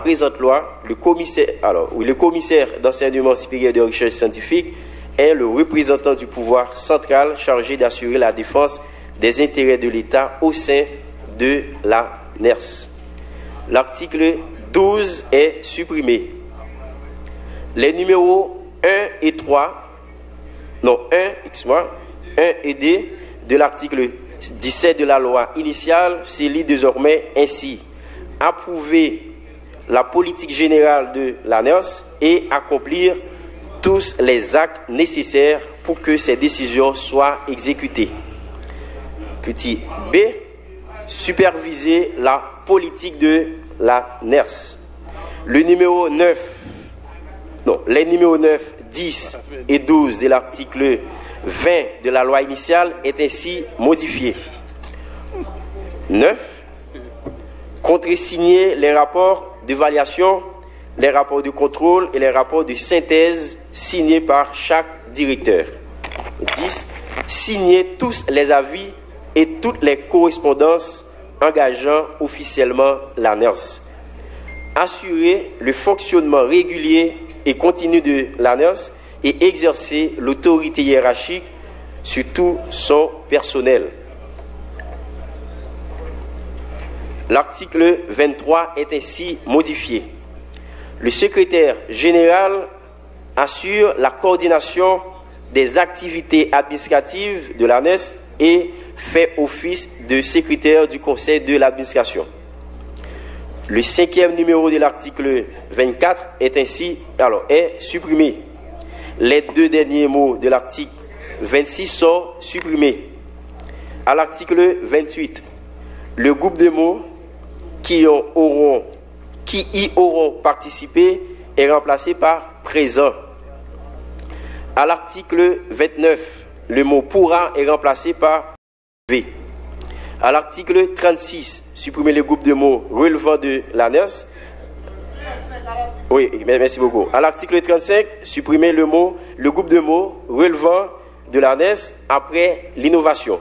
présente loi, le commissaire d'enseignement supérieur de recherche scientifique est le représentant du pouvoir central chargé d'assurer la défense des intérêts de l'État au sein de la NERS. L'article 12 est supprimé. Les numéros 1 et 2 de l'article 17 de la loi initiale se lit désormais ainsi: approuver la politique générale de la NERS et accomplir tous les actes nécessaires pour que ces décisions soient exécutées. Petit B, superviser la politique de la NERS. Les numéros 9, 10 et 12 de l'article 20 de la loi initiale est ainsi modifié. 9. Contresigner les rapports d'évaluation, les rapports de contrôle et les rapports de synthèse signés par chaque directeur. 10. Signer tous les avis et toutes les correspondances engageant officiellement la NERS. Assurer le fonctionnement régulier et continu de la NERS et exercer l'autorité hiérarchique sur tout son personnel. L'article 23 est ainsi modifié. Le secrétaire général assure la coordination des activités administratives de la NERS et fait office de secrétaire du conseil de l'administration. Le 5e numéro de l'article 24 est supprimé. Les 2 derniers mots de l'article 26 sont supprimés. À l'article 28, le groupe de mots qui y auront participé est remplacé par présent. À l'article 29, le mot pourra est remplacé par V. À l'article 36, supprimer le groupe de mots relevant de la NERS. Oui, merci beaucoup. À l'article 35, supprimer le groupe de mots relevant de la NERS après l'innovation.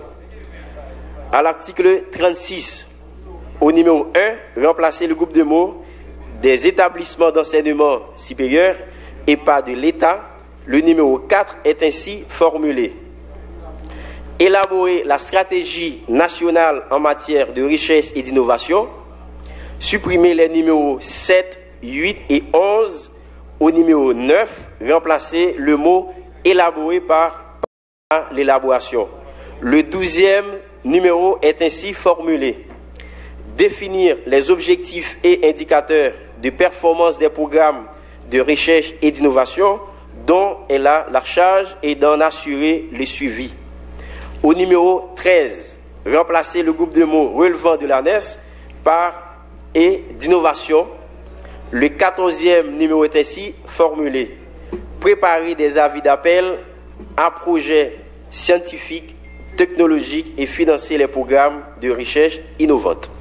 À l'article 36, au numéro 1, remplacer le groupe de mots des établissements d'enseignement supérieur et pas de l'État. Le numéro 4 est ainsi formulé. Élaborer la stratégie nationale en matière de recherche et d'innovation. Supprimer les numéros 7, 8 et 11. Au numéro 9, remplacer le mot élaboré par l'élaboration. Le 12e numéro est ainsi formulé. Définir les objectifs et indicateurs de performance des programmes de recherche et d'innovation dont elle a la charge et d'en assurer le suivi. Au numéro 13, remplacer le groupe de mots relevant de la NERS par et d'innovation. Le 14e numéro est ainsi formulé. Préparer des avis d'appel à projets scientifiques, technologiques et financer les programmes de recherche innovantes.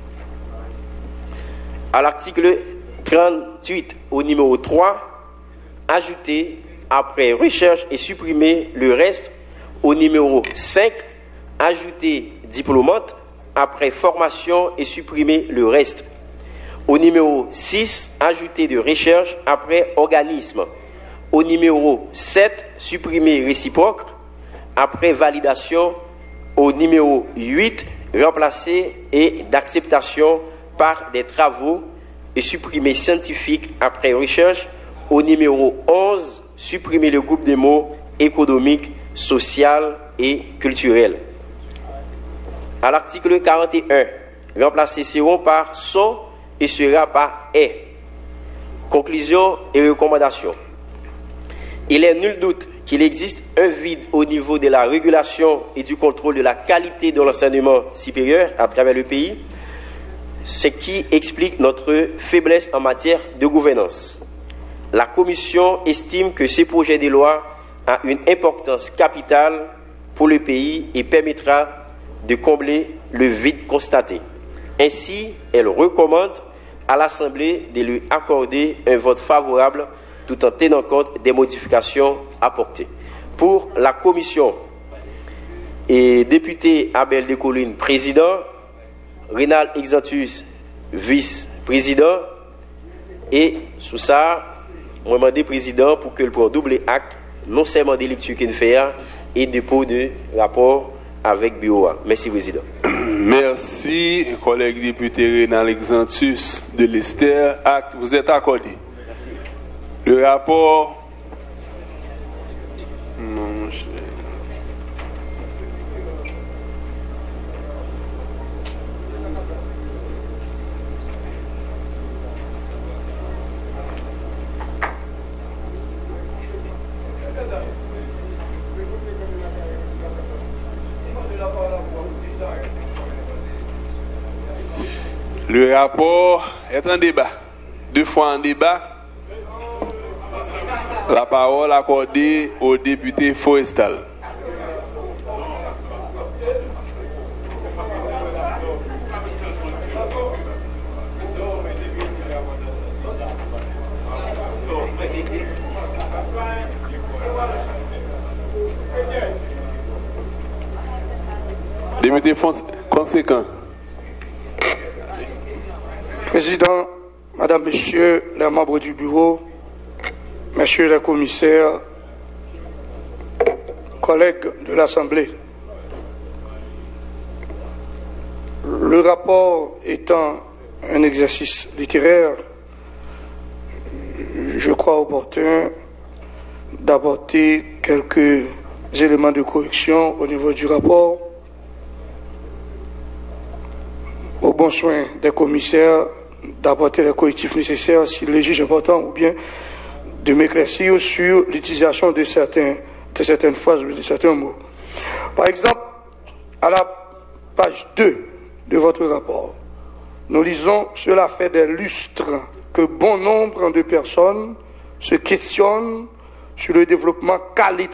À l'article 38, au numéro 3, ajouter après recherche et supprimer le reste. Au numéro 5, ajouter diplômante après formation et supprimer le reste. Au numéro 6, ajouter de recherche après organisme. Au numéro 7, supprimer réciproque après validation. Au numéro 8, remplacer et d'acceptation par des travaux et supprimer scientifique après recherche. Au numéro 11, supprimer le groupe des mots économique, social et culturel. À l'article 41, remplacer seront par sont et sera par est. Conclusion et recommandation. Il est nul doute qu'il existe un vide au niveau de la régulation et du contrôle de la qualité de l'enseignement supérieur à travers le pays, ce qui explique notre faiblesse en matière de gouvernance. La Commission estime que ce projet de loi a une importance capitale pour le pays et permettra de combler le vide constaté. Ainsi, elle recommande à l'Assemblée de lui accorder un vote favorable tout en tenant compte des modifications apportées. Pour la Commission, et député Abel Decoline, président, Rénal Exantus, vice-président, Et sous ça, moi demandé président pour que le prenne double acte, non seulement des lectures qu'il fait et dépôt de rapport avec BOA. Merci président. Merci, collègue député Renal Exantus de l'Esther. Acte, vous êtes accordé. Merci. Le rapport. Non, Le rapport est en débat. 2 fois en débat. La parole accordée au député Forestal. Député conséquent. Président, Madame, Messieurs les membres du bureau, Messieurs les commissaires, collègues de l'Assemblée, le rapport étant un exercice littéraire, je crois opportun d'apporter quelques éléments de correction au niveau du rapport, au bon soin des commissaires d'apporter les correctifs nécessaires s'ils les jugent importants ou bien de m'éclaircir sur l'utilisation de certaines phrases ou de certains mots. Par exemple, à la page 2 de votre rapport, nous lisons « Cela fait des lustres que bon nombre de personnes se questionnent sur le développement qualitatif. »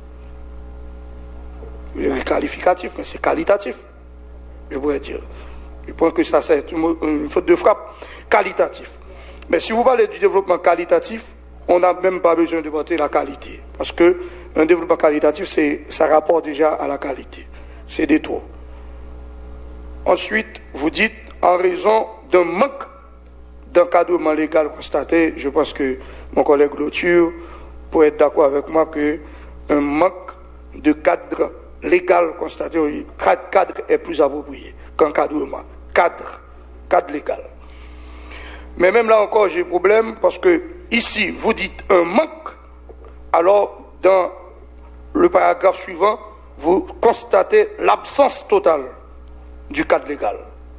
Je qualificatif, mais c'est qualitatif, je pourrais dire. Je pense que ça, c'est une faute de frappe. Qualitatif. Mais si vous parlez du développement qualitatif, on n'a même pas besoin de porter la qualité. Parce que un développement qualitatif, ça rapporte déjà à la qualité. C'est des trop. Ensuite, vous dites, en raison d'un manque d'encadrement légal constaté, je pense que mon collègue Loture pourrait être d'accord avec moi qu'un manque de cadre légal constaté, cadre est plus approprié qu'encadrement. Cadre légal. Mais même là encore, j'ai problème parce que ici, vous dites un manque, alors dans le paragraphe suivant, vous constatez l'absence totale du cadre légal.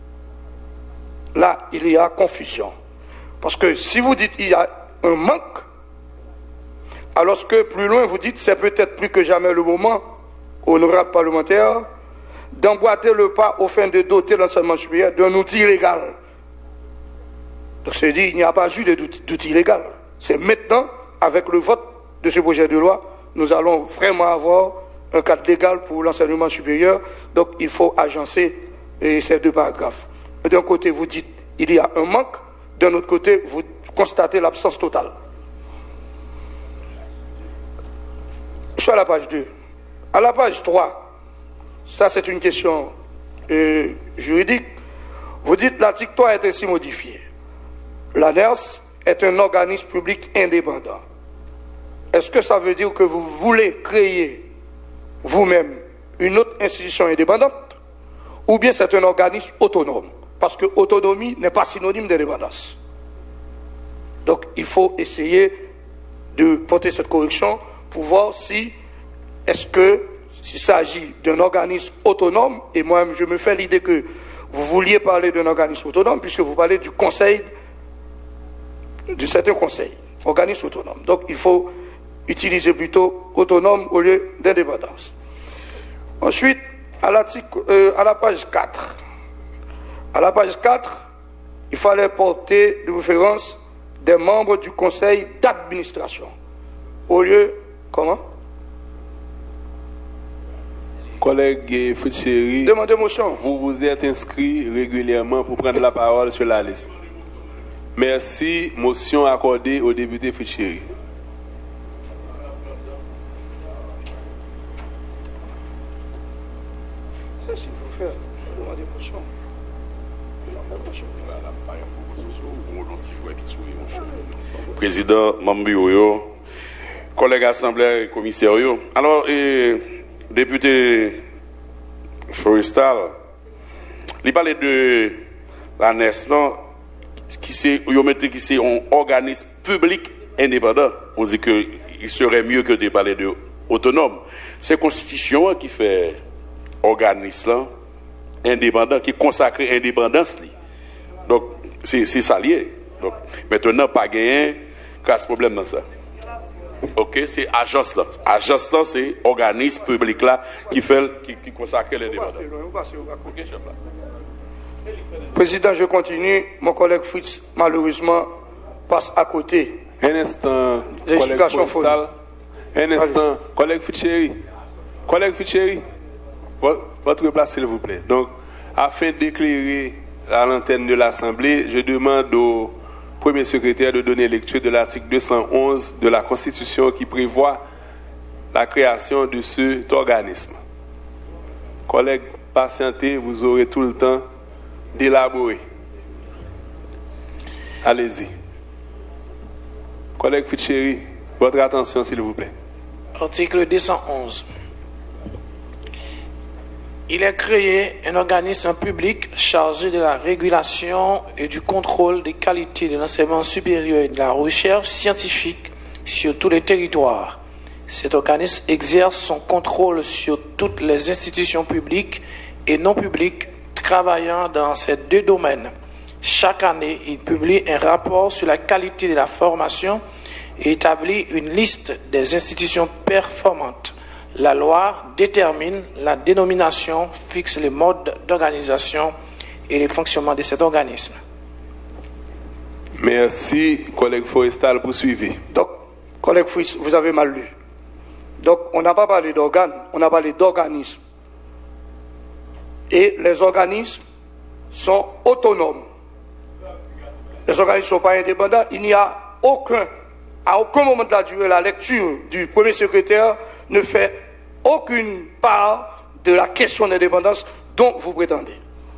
Là, il y a confusion. Parce que si vous dites qu'il y a un manque, alors que plus loin, vous dites c'est peut-être plus que jamais le moment, honorable parlementaire, d'emboîter le pas aux fins de doter l'enseignement supérieur d'un outil légal. Donc c'est dit, il n'y a pas eu d'outil légal. C'est maintenant, avec le vote de ce projet de loi, nous allons vraiment avoir un cadre légal pour l'enseignement supérieur. Donc il faut agencer ces 2 paragraphes. D'un côté, vous dites il y a un manque, d'un autre côté, vous constatez l'absence totale. Je suis à la page 2. À la page 3, ça c'est une question juridique. Vous dites l'article 3 est ainsi modifié. L'ANERS est un organisme public indépendant. Est-ce que ça veut dire que vous voulez créer vous-même une autre institution indépendante ou bien c'est un organisme autonome? Parce que autonomie n'est pas synonyme d'indépendance. Donc il faut essayer de porter cette correction pour voir si s'il s'agit d'un organisme autonome, et moi je me fais l'idée que vous vouliez parler d'un organisme autonome puisque vous parlez du conseil, de certains conseils, organisme autonome. Donc il faut utiliser plutôt autonome au lieu d'indépendance. Ensuite, à la page 4. À la page 4, il fallait porter de référence des membres du conseil d'administration. Au lieu, comment? Collègue Fouchéry, demandez motion. Vous vous êtes inscrit régulièrement pour prendre la parole sur la liste. Merci. Motion accordée au député Fouchéry. Ça, s'il faut faire, je demande motion. Président, membre bureau, collègues assemblés et commissaires. Alors, député Forestal, il parlait de la NES, qui c'est un organisme public indépendant. On dit qu'il serait mieux que de parler de autonome. C'est la Constitution qui fait organisme indépendant, qui consacre l'indépendance. Donc, c'est ça lié. Donc, maintenant, pas gagné, casse problème dans ça. Ok, c'est agence là. Agence là, c'est organisme public là qui consacre l'indépendance. Président, je continue. Mon collègue Fritz, malheureusement, passe à côté. Un instant, collègue Forestal. Un instant, collègue Fitchéry. Collègue Fitchéry, votre place, s'il vous plaît. Donc, afin d'éclairer à l'antenne de l'Assemblée, je demande au Premier secrétaire de donner lecture de l'article 211 de la Constitution qui prévoit la création de cet organisme. Collègues, patientez, vous aurez tout le temps d'élaborer. Allez-y. Collègue Fitchéry, votre attention, s'il vous plaît. Article 211. Il est créé un organisme public chargé de la régulation et du contrôle des qualités de l'enseignement supérieur et de la recherche scientifique sur tous les territoires. Cet organisme exerce son contrôle sur toutes les institutions publiques et non publiques travaillant dans ces deux domaines. Chaque année, il publie un rapport sur la qualité de la formation et établit une liste des institutions performantes. La loi détermine la dénomination, fixe les modes d'organisation et le fonctionnement de cet organisme. Merci, collègue Forestal, poursuivez. Donc, collègue Fritz, vous avez mal lu. Donc, on n'a pas parlé d'organes, on a parlé d'organismes. Et les organismes sont autonomes. Les organismes ne sont pas indépendants. Il n'y a à aucun moment de la durée, la lecture du premier secrétaire ne fait aucune part de la question d'indépendance dont vous prétendez.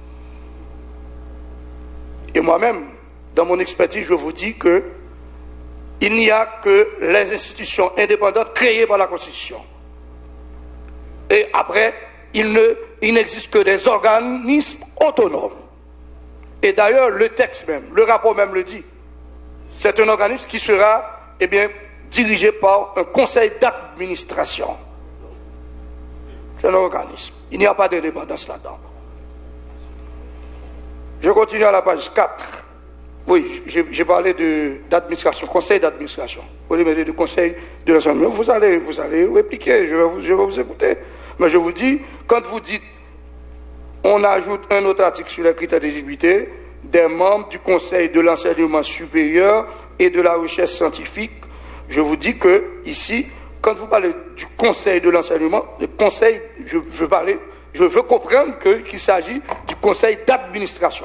Et moi-même, dans mon expertise, je vous dis que il n'y a que les institutions indépendantes créées par la Constitution. Et après, il n'existe que des organismes autonomes. Et d'ailleurs, le texte même, le rapport même le dit. C'est un organisme qui sera, dirigé par un conseil d'administration. C'est un organisme. Il n'y a pas d'indépendance là-dedans. Je continue à la page 4. Oui, j'ai parlé d'administration, conseil d'administration. Vous voulez mettre du conseil de l'enseignement. Vous allez répliquer, je vais vous écouter. Mais je vous dis, quand vous dites, on ajoute un autre article sur les critères d'éligibilité, des membres du conseil de l'enseignement supérieur et de la recherche scientifique, je vous dis que, ici, quand vous parlez du conseil de l'enseignement, le conseil, je veux comprendre qu'il s'agit du conseil d'administration.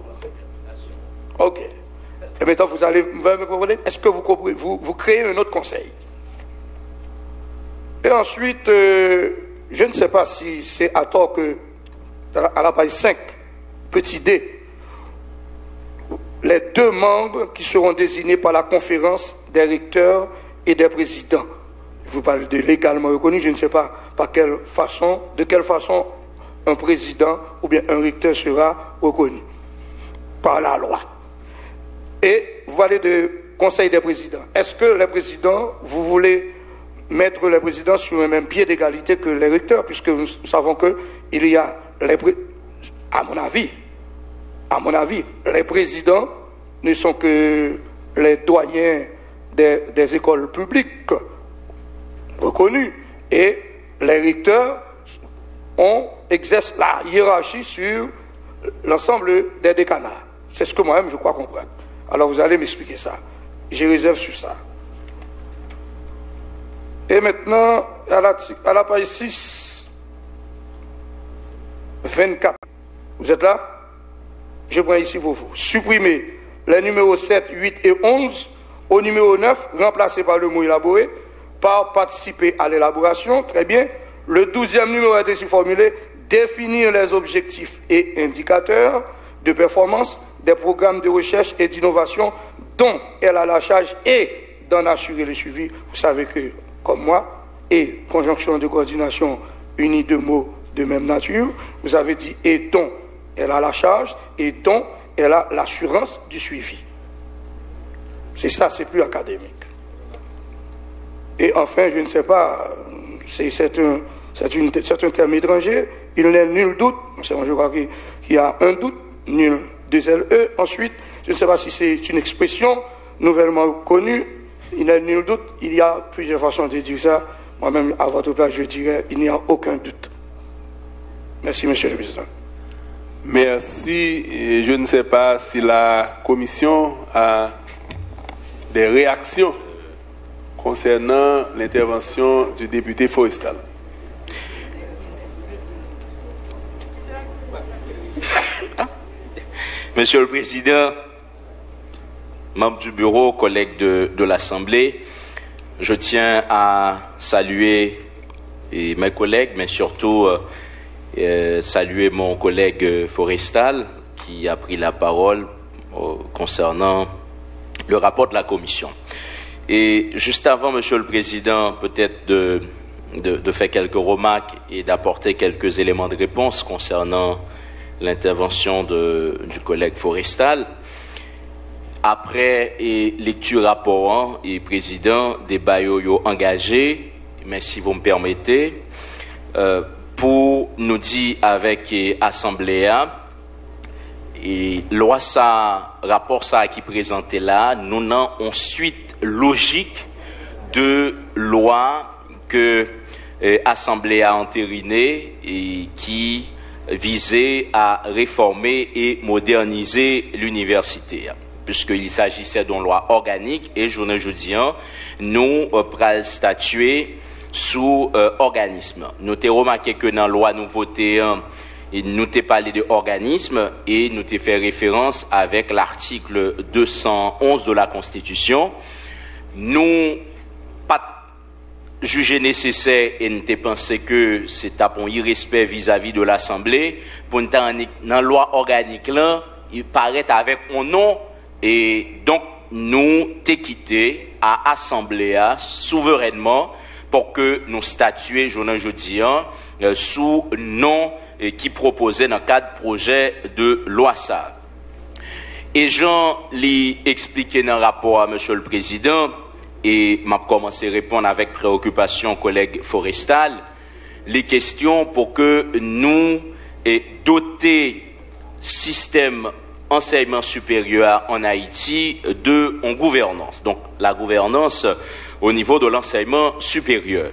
Ok. Et maintenant, vous allez me comprendre, est-ce que vous créez un autre conseil? Et ensuite, je ne sais pas si c'est à tort que, à la page 5, petit d, les deux membres qui seront désignés par la conférence des recteurs et des présidents. Je vous parle de légalement reconnu, je ne sais pas de quelle façon un président ou bien un recteur sera reconnu par la loi. Et vous parlez de conseil des présidents. Est-ce que les présidents, vous voulez mettre les présidents sur un même pied d'égalité que les recteurs, puisque nous savons qu'il y a, à mon avis, les présidents ne sont que les doyens des écoles publiques reconnues et les recteurs exercent la hiérarchie sur l'ensemble des décanats. C'est ce que moi-même je crois comprendre. Alors vous allez m'expliquer ça. J'ai réserve sur ça. Et maintenant, à la page 6, 24. Vous êtes là? Je prends ici pour vous. Supprimez les numéros 7, 8 et 11. Au numéro 9, remplacé par le mot élaboré, par participer à l'élaboration. Très bien. Le 12e numéro est ainsi formulé. Définir les objectifs et indicateurs. de performance des programmes de recherche et d'innovation dont elle a la charge et d'en assurer le suivi. Vous savez que, comme moi, et conjonction de coordination unie de mots de même nature, vous avez dit et dont elle a la charge et dont elle a l'assurance du suivi. C'est ça, c'est plus académique. Et enfin, je ne sais pas, c'est un terme étranger, il n'est nul doute, je crois qu'il y a un doute, nul, 2 LE. Ensuite, je ne sais pas si c'est une expression nouvellement connue, il n'est nul doute, il y a plusieurs façons de dire ça. Moi-même, à votre place, je dirais, il n'y a aucun doute. Merci, Monsieur le Président. Merci. Et je ne sais pas si la Commission a des réactions concernant l'intervention du député Forestal. Monsieur le Président, membres du bureau, collègues de l'Assemblée, je tiens à saluer mes collègues, mais surtout saluer mon collègue Forestal qui a pris la parole concernant le rapport de la Commission. Et juste avant, Monsieur le Président, peut-être de faire quelques remarques et d'apporter quelques éléments de réponse concernant l'intervention du collègue Forestal. Après lecture rapport et président débat engagé, mais si vous me permettez, pour nous dire avec Assemblée et loi ça, rapport ça qui présenté là, nous n'avons ensuite logique de loi que Assemblée a entériné et qui visait à réformer et moderniser l'université. Puisqu'il s'agissait d'une loi organique et journée jeudi, nous prenons statuer sous organisme. Nous avons remarqué que dans la loi nous votons, nous avons parlé de organisme et nous avons fait référence avec l'article 211 de la Constitution. Nous pas jugé nécessaire et nous avons pensé que c'est un irrespect vis-à-vis de l'Assemblée. Pour nous, dans la loi organique, là, il paraît avec un nom. Et donc, nous t'ai quitté à Assemblée souverainement pour que nous statuions jeudi sous nom qui proposait dans le cadre projet de loi ça. Et Jean l'ai expliqué dans le rapport à Monsieur le Président et m'a commencé à répondre avec préoccupation collègue Forestal les questions pour que nous doter système enseignement supérieur en Haïti en gouvernance. Donc, la gouvernance au niveau de l'enseignement supérieur.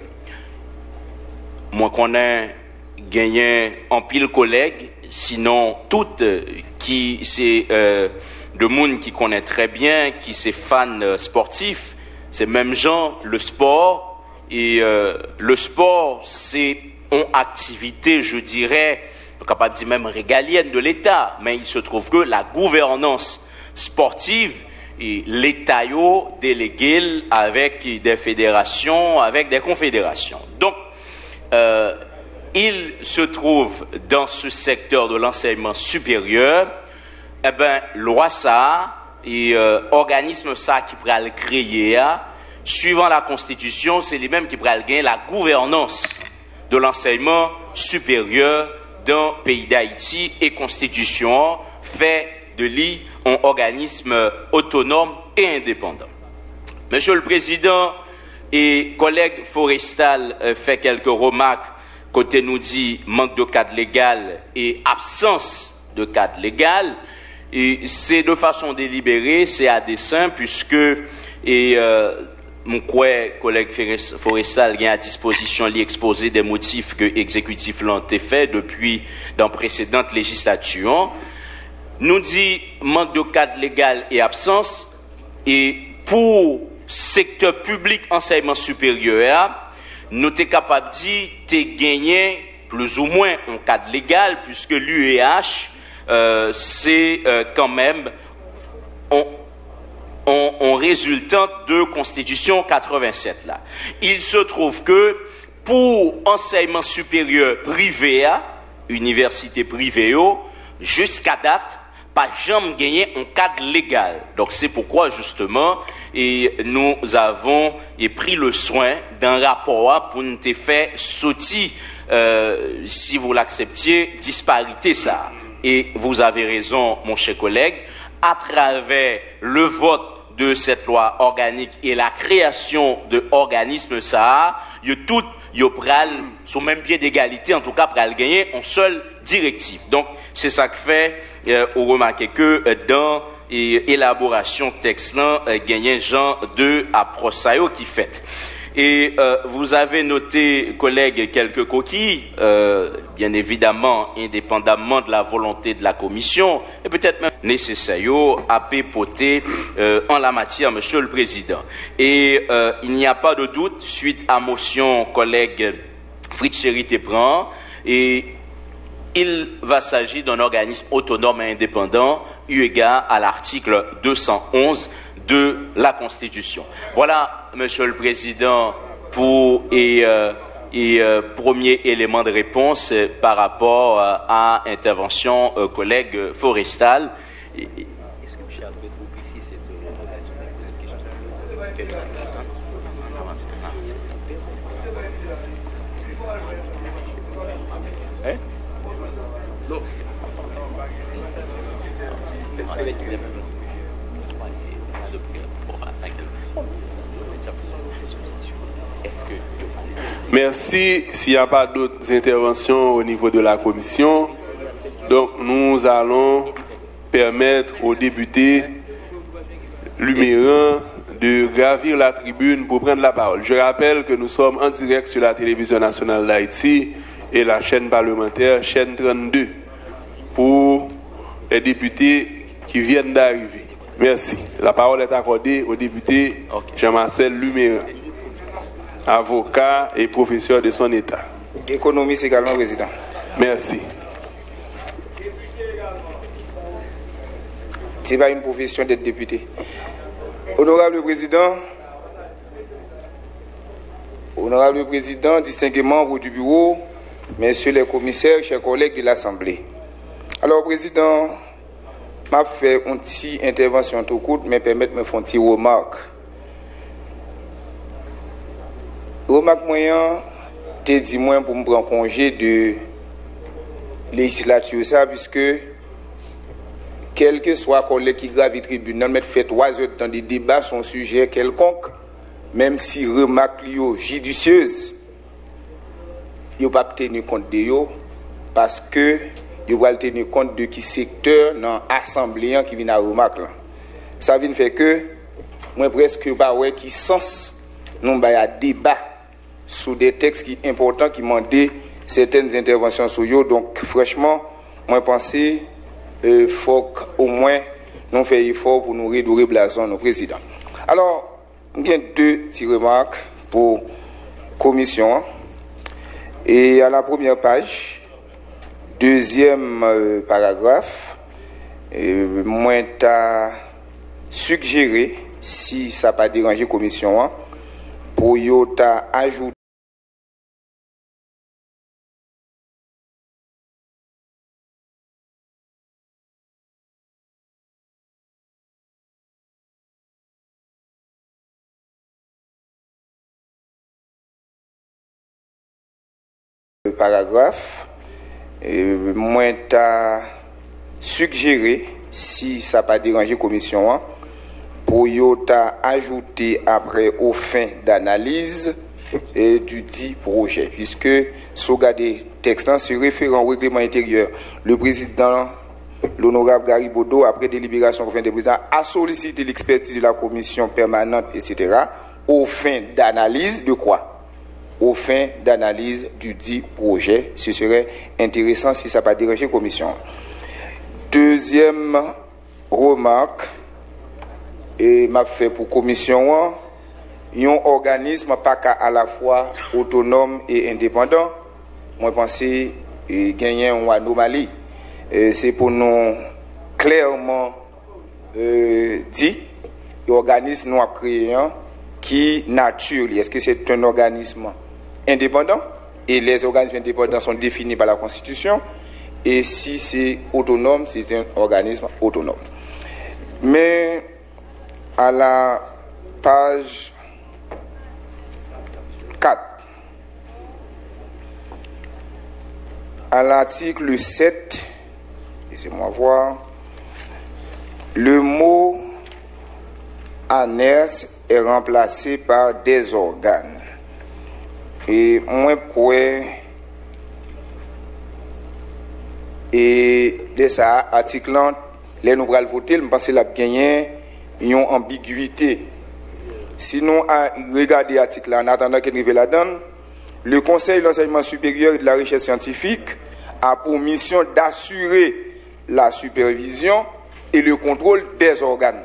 Moi, qu'on a gagné en pile collègues, sinon toutes qui c'est de monde qui connaît très bien, qui c'est fan sportif, c'est même genre le sport et le sport c'est une activité, je dirais, capable de dire même régalienne de l'État, mais il se trouve que la gouvernance sportive, et l'État délégué avec des fédérations, avec des confédérations. Donc, il se trouve dans ce secteur de l'enseignement supérieur, eh ben, loi ça, et organisme ça qui pourrait le créer, suivant la Constitution, c'est les mêmes qui pourraient gagner la gouvernance de l'enseignement supérieur dans le pays d'Haïti et Constitution fait de lui un organisme autonome et indépendant. Monsieur le Président et collègue Forestal fait quelques remarques côté nous dit manque de cadre légal et absence de cadre légal et c'est de façon délibérée, c'est à dessein puisque mon collègue Forestal a à disposition l'exposé des motifs que l'exécutif l'a fait depuis dans précédente législature. Nous dit manque de cadre légal et absence et pour secteur public enseignement supérieur, nous sommes capables de dire que gagné plus ou moins un cadre légal puisque l'UEH c'est quand même en résultant de Constitution 87 là. Il se trouve que pour enseignement supérieur privé, université privée, jusqu'à date, pas jamais gagné un cadre légal. Donc c'est pourquoi justement nous avons pris le soin d'un rapport pour nous faire sortir, si vous l'acceptiez, disparité ça. Et vous avez raison, mon cher collègue, à travers le vote de cette loi organique et la création de organismes ça, tout yo pral sur même pied d'égalité, en tout cas pral gagner en seule directive. Donc c'est ça que fait on remarque que dans élaboration texte là gagner genre de approche qui fait. Et vous avez noté, collègues, quelques coquilles, bien évidemment, indépendamment de la volonté de la commission, et peut-être même nécessaire à pépoter en la matière, Monsieur le Président. Et il n'y a pas de doute, suite à motion collègue Fritz Chéri Tepran, et il va s'agir d'un organisme autonome et indépendant, eu égard à l'article 211 de la Constitution. Voilà, Monsieur le Président, pour premier élément de réponse par rapport à intervention collègue Forestal. Est-ce que M. Albert vous précise cette Non. Merci. S'il n'y a pas d'autres interventions au niveau de la commission, donc nous allons permettre aux députés Luméran de gravir la tribune pour prendre la parole. Je rappelle que nous sommes en direct sur la télévision nationale d'Haïti et la chaîne parlementaire, chaîne 32, pour les députés qui viennent d'arriver. Merci. La parole est accordée au député Jean-Marcel Luméran, avocat et professeur de son État. Économiste également, président. Merci. Ce n'est pas une profession d'être député. Honorable Président, distingués membres du bureau, messieurs les commissaires, chers collègues de l'Assemblée. Alors, Président, m'a fait une petite intervention tout court, mais permettre de me faire une petite remarque. Remarque moyen, t'es dit moi pour me prendre congé de législature ça, puisque quel que soit collègue qui gravit tribunal, mais fait 3 heures dans des débats sur un sujet quelconque, même si remarque judicieuse, il pas tenir compte de yo, parce que il va tenir compte de qui secteur dans l'assemblée qui vient à remarque là. Ça vient faire que moi presque pas ouais qui sens nous ba ya débat sur des textes qui importants qui demandent certaines interventions sur eux. Donc franchement moi penser faut au moins nous faire effort pour nous redorer blason nos présidents. Alors il y a 2 petites remarques pour commission. Et à la première page, 2e paragraphe, moi t'as suggéré, si ça n'a pas dérangé la commission, pour y ajouter paragraphe, moi t'as suggéré, si ça n'a pas dérangé la commission, pour y ajouter après aux fins d'analyse du dit projet, puisque si vous regardez le texte, se référant au règlement intérieur, le président, l'honorable Garibodo, après délibération au fin des présidents, a sollicité l'expertise de la commission permanente, etc., aux fins d'analyse de quoi? Aux fins d'analyse du dit projet. Ce serait intéressant si ça n'a pas dérangé la commission. 2e remarque, et m'a fait pour commission, un organisme pas à la fois autonome et indépendant. Moi, je pense gagner une anomalie. C'est pour nous clairement dit, l'organisme nous a créé qui nature. Est-ce que c'est un organisme indépendant? Et les organismes indépendants sont définis par la Constitution. et si c'est autonome, c'est un organisme autonome. Mais à la page 4, à l'article 7, laissez-moi voir, le mot ANERS est remplacé par des organes. Et moi, quoi, et de ça, article là, les nous allons voter, je pense que la gagné une ambiguïté. Sinon, à regarder l'article là, en attendant qu'il arrive là-dedans, le Conseil de l'enseignement supérieur et de la recherche scientifique a pour mission d'assurer la supervision et le contrôle des organes.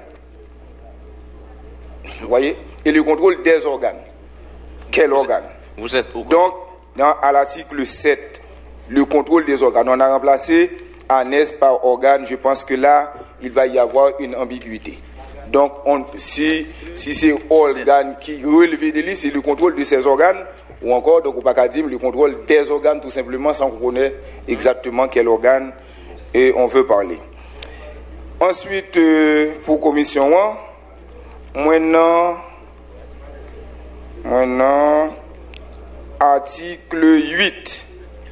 Vous voyez? Et le contrôle des organes. Quel organe? Vous êtes où? Donc, à l'article 7, le contrôle des organes. On a remplacé ANES par organe. Je pense que là, il va y avoir une ambiguïté. Donc, si c'est organe qui relève de lui, c'est le contrôle de ces organes, ou encore, donc, on ne peut pas dire le contrôle des organes, tout simplement, sans qu'on connaisse exactement quel organe on veut parler. Ensuite, pour commission 1, maintenant, article 8.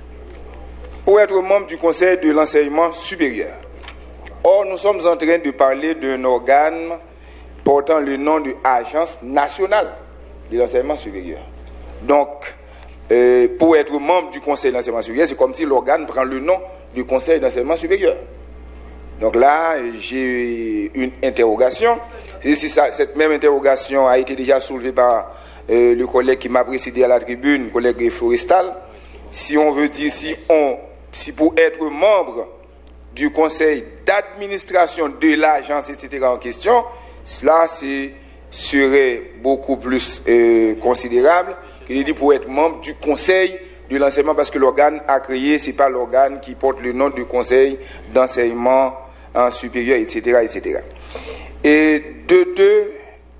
Pour être membre du Conseil de l'enseignement supérieur. Or, nous sommes en train de parler d'un organe portant le nom de Agence nationale de l'enseignement supérieur. Donc, pour être membre du Conseil d'enseignement supérieur, c'est comme si l'organe prend le nom du Conseil d'enseignement supérieur. Donc là, j'ai une interrogation. Et si cette même interrogation a été déjà soulevée par le collègue qui m'a précédé à la tribune, le collègue Florestal, si on veut dire, si pour être membre du conseil d'administration de l'agence, etc. en question, cela serait beaucoup plus considérable qu'il dit pour être membre du conseil de l'enseignement, parce que l'organe à créer, ce n'est pas l'organe qui porte le nom du conseil d'enseignement supérieur, etc., etc. Et de deux,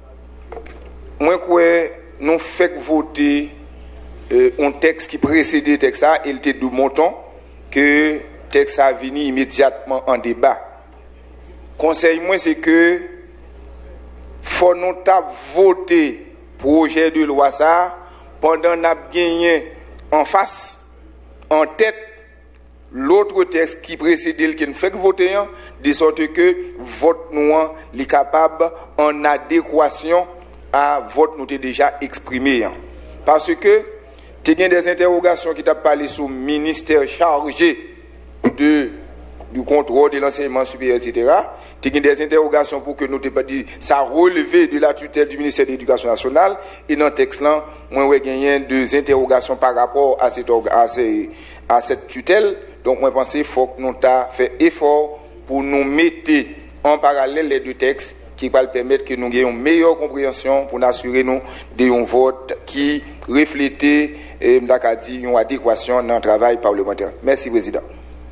moi, nous fait voter un texte qui précédait le texte, il était de montant que le texte a venu immédiatement en débat. Conseil, moi, c'est que faut nous voter projet de loi ça pendant qu'on a gagné en face, en tête, l'autre texte qui précédait qui ne fait que voter, de sorte que vote nous est capable en adéquation à vote nous déjà exprimé. Parce que tu as des interrogations qui t'a parlé sur le ministère chargé du contrôle de l'enseignement supérieur, etc. Tu as des interrogations pour que nous t'ai pas dit ça relevé de la tutelle du ministère de l'Éducation nationale. Et dans le texte là, moi j'ai gagné des interrogations par rapport à cette tutelle. Donc moi je pense qu'il faut que nous t'as fait effort pour nous mettre en parallèle les deux textes qui va permettre que nous ayons une meilleure compréhension pour nous assurer nous d'un vote qui reflétait une adéquation dans le travail parlementaire. Merci, Président.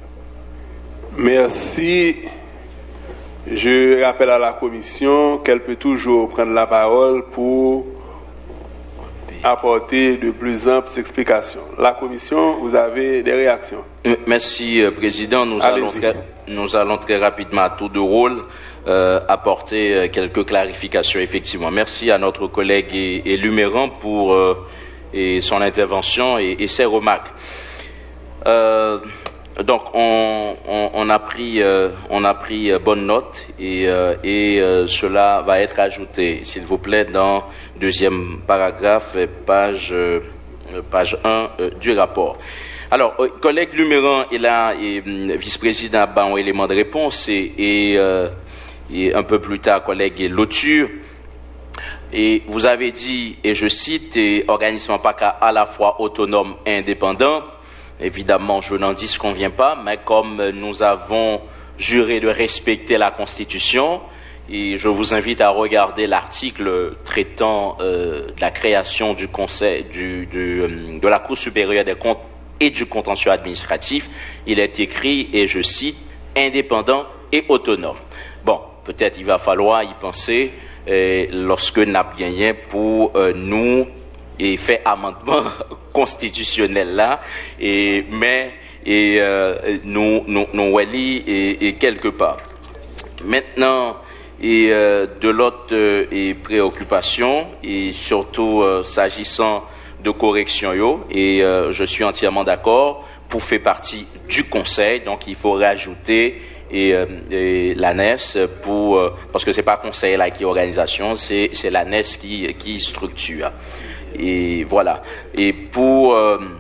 Merci. Je rappelle à la Commission qu'elle peut toujours prendre la parole pour apporter de plus amples explications. La Commission, vous avez des réactions? Merci, Président. Nous allons très rapidement à tour de rôle apporter quelques clarifications, effectivement. Merci à notre collègue Luméran pour son intervention et ses remarques. Donc, on a pris bonne note et cela va être ajouté, s'il vous plaît, dans deuxième paragraphe, page 1 du rapport. Alors, collègue Luméran est là, et vice-président a un élément de réponse et un peu plus tard, collègue Loture. Et vous avez dit, et je cite, organisme PACA à la fois autonome et indépendant. Évidemment, je n'en disconviens pas, mais comme nous avons juré de respecter la Constitution, et je vous invite à regarder l'article traitant de la création du Conseil de la Cour supérieure des comptes et du contentieux administratif, il est écrit, et je cite, indépendant et autonome. Bon, peut-être il va falloir y penser lorsque nous avons gagné pour nous et fait amendement constitutionnel là, mais et nous Wally et quelque part. Maintenant, et de l'autre préoccupation, et surtout s'agissant de correction, et je suis entièrement d'accord, pour faire partie du conseil, donc il faut rajouter et la NES parce que c'est pas conseil là qui est organisation, c'est la NES qui structure. Et voilà. Et pour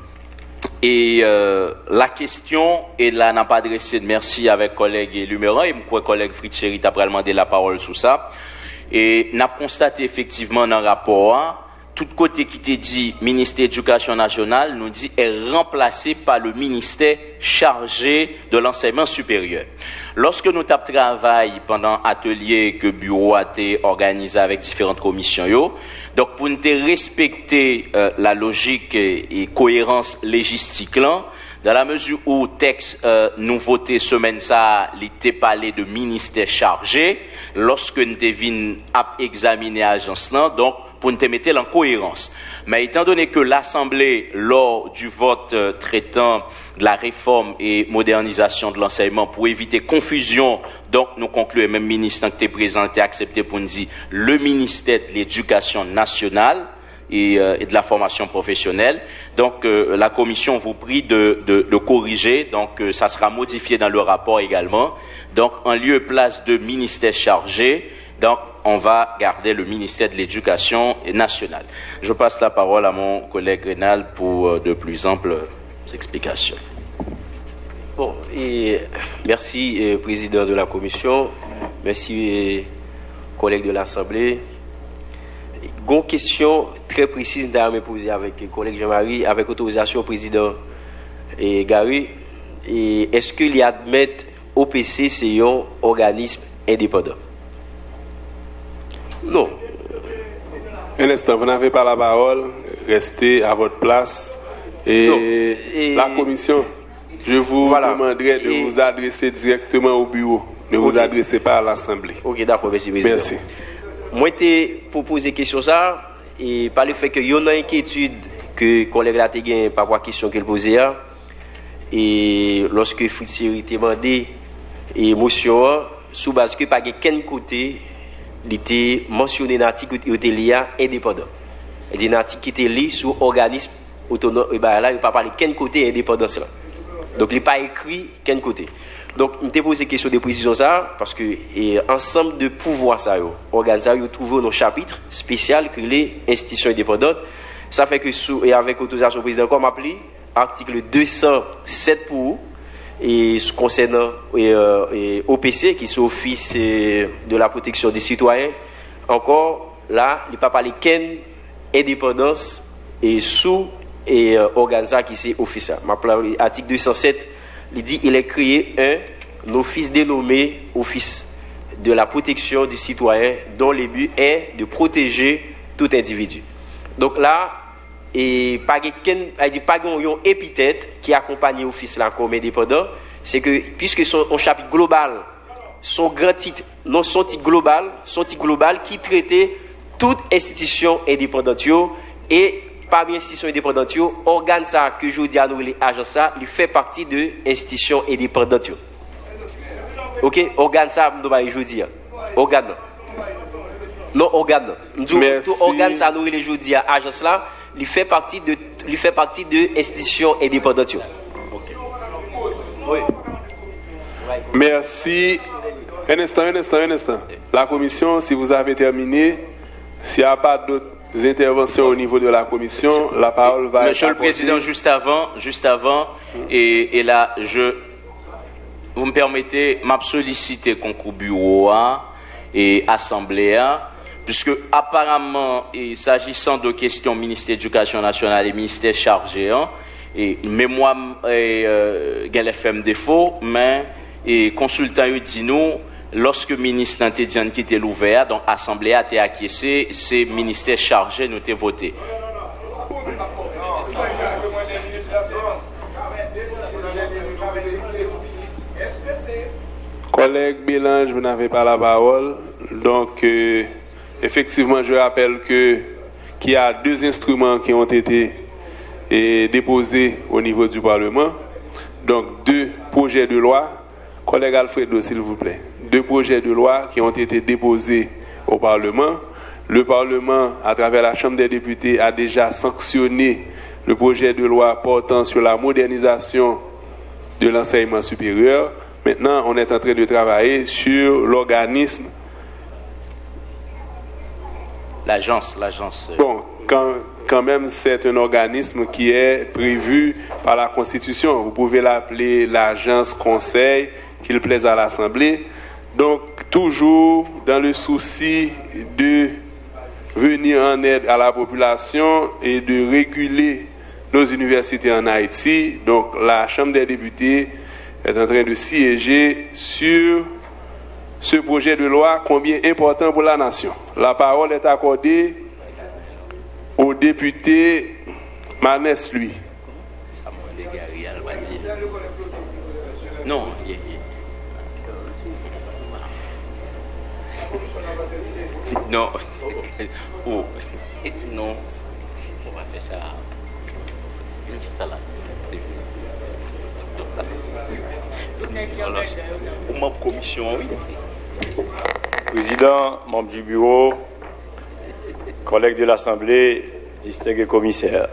la question, et là n'a pas adressé de merci avec collègue Luméran, et mon collègue Fritz-Chéri t'a demandé la parole sur ça. Et n'a constaté effectivement dans le rapport, tout côté qui t'est dit ministère de l'Éducation nationale nous dit est remplacé par le ministère chargé de l'enseignement supérieur. Lorsque nous avons travaillé pendant atelier que bureau a été organisé avec différentes commissions, donc pour nous respecter la logique et cohérence légistique là, dans la mesure où texte nous voté semaine ça, il était parlé de ministère chargé, lorsque nous devons examiner l'agence là, donc pour nous mettre en cohérence. Mais étant donné que l'Assemblée, lors du vote traitant de la réforme et modernisation de l'enseignement, pour éviter confusion, donc nous concluons, même ministre qui était présenté, accepté pour nous dire le ministère de l'Éducation nationale et de la formation professionnelle. Donc la commission vous prie de corriger, donc ça sera modifié dans le rapport également. Donc en lieu et place de ministère chargé, donc on va garder le ministère de l'Éducation nationale. Je passe la parole à mon collègue Rénal pour de plus amples explications. Bon, et merci président de la commission, merci collègues de l'Assemblée. Une question très précise à me poser avec le collègue Jean-Marie, avec autorisation président et Gary. Et est-ce qu'il admet OPC c'est un organisme indépendant? Non. Un instant, vous n'avez pas la parole, restez à votre place. Et la commission, je vous demanderai de vous adresser directement au bureau. Ne vous adressez pas à l'Assemblée. Ok, d'accord, merci, président. Merci. Moi, je pour poser question ça, et par le fait que y a une inquiétude que le collègue là te gagne par rapport à la question qu'il posait, et lorsque Fritz-Chéri t'a demandé émotion, sous base que pas quel côté il était mentionné dans l'article qui était lié indépendant. Il dit l'article qui était lié sur organisme autonome, et ben là il pas parler quel côté indépendance là. Donc il n'est pas écrit quel côté. Donc il te pose des questions de précision ça parce que ensemble de pouvoirs ça organes ça trouvé dans chapitre spécial que les institutions indépendantes. Ça fait que sous et avec autorisation président comme appelé article 207 pour et concernant OPC qui est Office de la protection des citoyens, encore là il pas parler quelle indépendance et sous et organe qui c'est office. Article 207 il dit il est créé un office dénommé Office de la protection du citoyen dont le but est de protéger tout individu. Donc là et pas un épithète qui accompagne l'office là comme indépendant, c'est que puisque son chapitre global, son grand titre, non son titre global qui traitait toute institution indépendante et parmi institutions indépendantes, organe ça que je dis à nous les agents ça, il fait partie de institutions indépendantes. OK, organe ça je dis organe. Non organe. Nous organe ça nous les jeudi à agence là, il fait partie de institutions indépendantes. Oui. Merci. Un instant. La commission, si vous avez terminé, s'il n'y a pas d'autres interventions au niveau de la commission, la parole va être Monsieur le Président, juste avant, et là, vous me permettez, m'a sollicité concours bureau et assemblée, puisque apparemment, s'agissant de questions ministère de l'Éducation nationale et ministère chargé, mais moi, GLFM défaut, mais consultant dit nous, lorsque le ministre n'a dit qu'il était ouvert, donc l'Assemblée a été acquiescée, c'est le ministère chargé nous été voté. Collègue Bélange, vous n'avez pas la parole. Donc, effectivement, je rappelle qu'il y a deux instruments qui ont été déposés au niveau du Parlement. Donc, 2 projets de loi, collègue Alfredo, s'il vous plaît, 2 projets de loi qui ont été déposés au Parlement. Le Parlement, à travers la Chambre des députés, a déjà sanctionné le projet de loi portant sur la modernisation de l'enseignement supérieur. Maintenant, on est en train de travailler sur l'organisme. L'agence. Bon, quand même, c'est un organisme qui est prévu par la Constitution. Vous pouvez l'appeler l'agence conseil, qu'il plaise à l'Assemblée. Donc, toujours dans le souci de venir en aide à la population et de réguler nos universités en Haïti. Donc, la Chambre des députés est en train de siéger sur ce projet de loi combien important pour la nation. La parole est accordée au député Manès, lui. Non. Non. Oh. Non. On va faire ça. Commission, oui. Président, membre du bureau, collègues de l'Assemblée, distingués commissaires.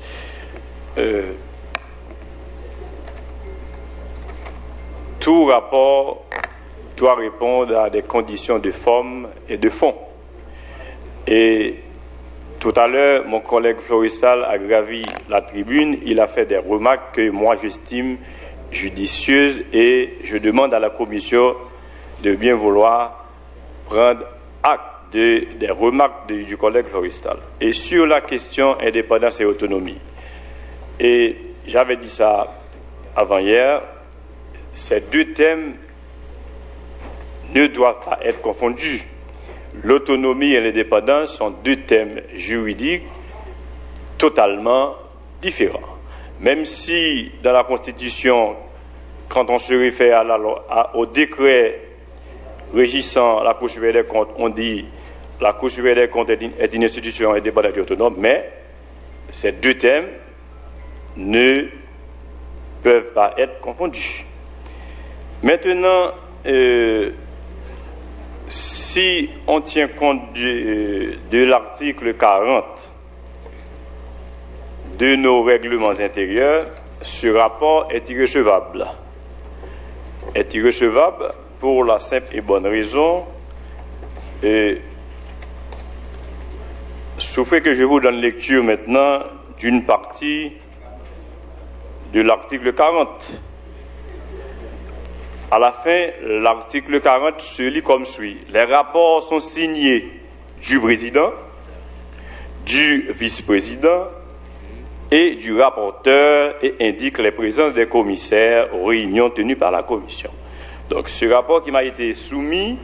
Tout rapport doit répondre à des conditions de forme et de fond. Et tout à l'heure, mon collègue Floristal a gravi la tribune, il a fait des remarques que moi j'estime judicieuses et je demande à la commission de bien vouloir prendre acte des remarques du collègue Floristal. Et sur la question indépendance et autonomie, et j'avais dit ça avant-hier, ces 2 thèmes ne doivent pas être confondus. L'autonomie et l'indépendance sont 2 thèmes juridiques totalement différents. Même si dans la Constitution, quand on se réfère au décret régissant la Cour supérieure des comptes, on dit la Cour supérieure des comptes est une institution indépendante et autonome, mais ces 2 thèmes ne peuvent pas être confondus. Maintenant, si on tient compte de l'article 40 de nos règlements intérieurs, ce rapport est irrecevable. Est irrecevable pour la simple et bonne raison, sauf que je vous donne lecture maintenant d'une partie de l'article 40. À la fin, l'article 40 se lit comme suit. Les rapports sont signés du président, du vice-président et du rapporteur et indiquent les présences des commissaires aux réunions tenues par la commission. Donc ce rapport qui m'a été soumis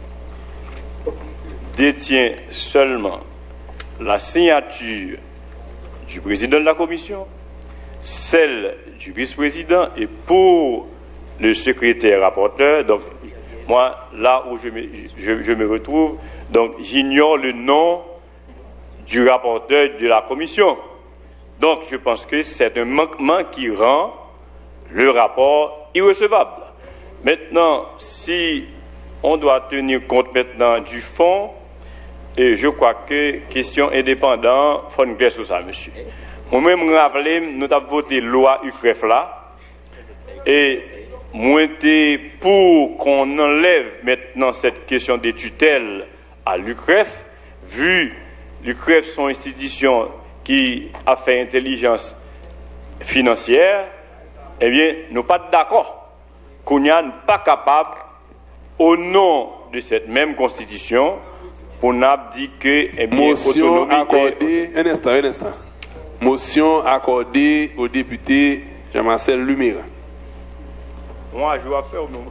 détient seulement la signature du président de la commission, celle du vice-président et pour le secrétaire rapporteur. Donc moi, là où je me retrouve, donc j'ignore le nom du rapporteur de la commission. Donc je pense que c'est un manquement qui rend le rapport irrecevable. Maintenant, si on doit tenir compte maintenant du fond, et je crois que question indépendante, il faut une classe sur ça, monsieur. Moi-même, me rappelle, nous avons voté loi UCREF là, et moi, pour qu'on enlève maintenant cette question des tutelles à l'UCREF, vu l'UCREF son institution qui a fait intelligence financière, eh bien, nous pas d'accord qu'on n'est pas capable, au nom de cette même constitution, pour nous dire que, eh bien, motion accordée, un instant. Motion accordée au député Jean-Marcel Lumira. Moi, je vais faire au nom.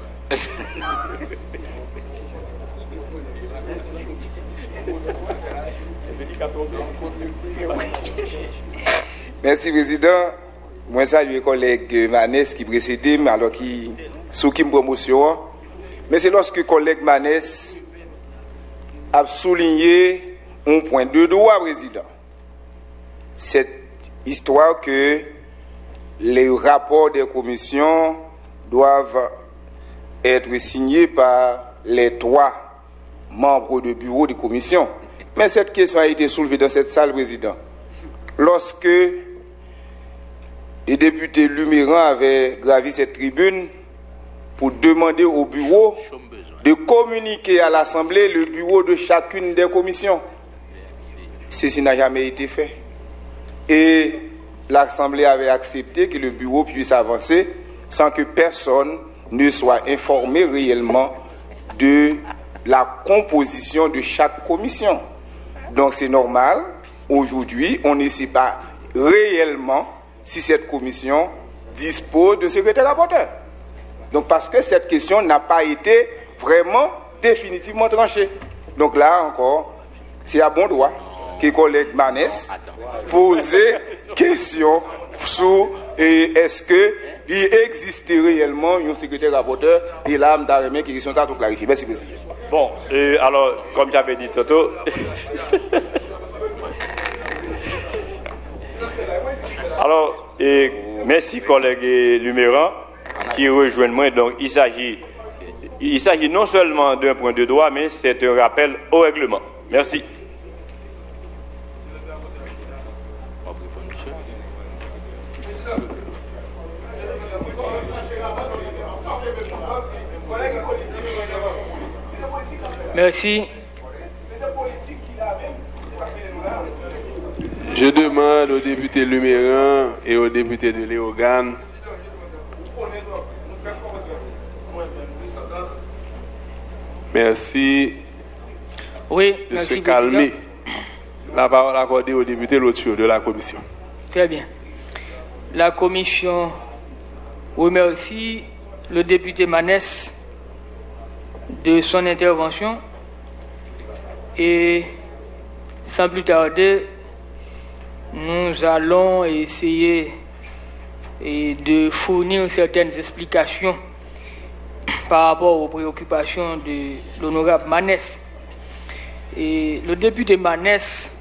Merci, Président. Moi, salue le collègue Manès qui précédait, alors qui sous qui promotion. Mais c'est lorsque le collègue Manès a souligné un point de droit, Président. Cette histoire que les rapports des commissions doivent être signés par les 3 membres du bureau des commissions. Mais cette question a été soulevée dans cette salle, Président. Lorsque les députés Luméran avaient gravi cette tribune pour demander au bureau de communiquer à l'Assemblée le bureau de chacune des commissions. Ceci n'a jamais été fait. Et l'Assemblée avait accepté que le bureau puisse avancer sans que personne ne soit informé réellement de la composition de chaque commission. Donc c'est normal, aujourd'hui, on ne sait pas réellement si cette commission dispose de secrétaire rapporteur. Donc parce que cette question n'a pas été vraiment définitivement tranchée. Donc là encore, c'est à bon droit que le collègue Manès posait question sur est-ce qu'il existait réellement un secrétaire rapporteur et là, je vais question ça tout clarifier. Merci, Président. Bon, alors, comme j'avais dit tantôt, alors, merci collègue Luméran qui rejoignent moi. Donc, il s'agit non seulement d'un point de droit, mais c'est un rappel au règlement. Merci. Merci. Je demande aux députés Luméran et aux députés de Léogane merci de se calmer. La parole accordée aux députés Loture de la commission. Très bien. La commission remercie le député Manès de son intervention et sans plus tarder, nous allons essayer de fournir certaines explications par rapport aux préoccupations de l'honorable Manès. Et le député Manès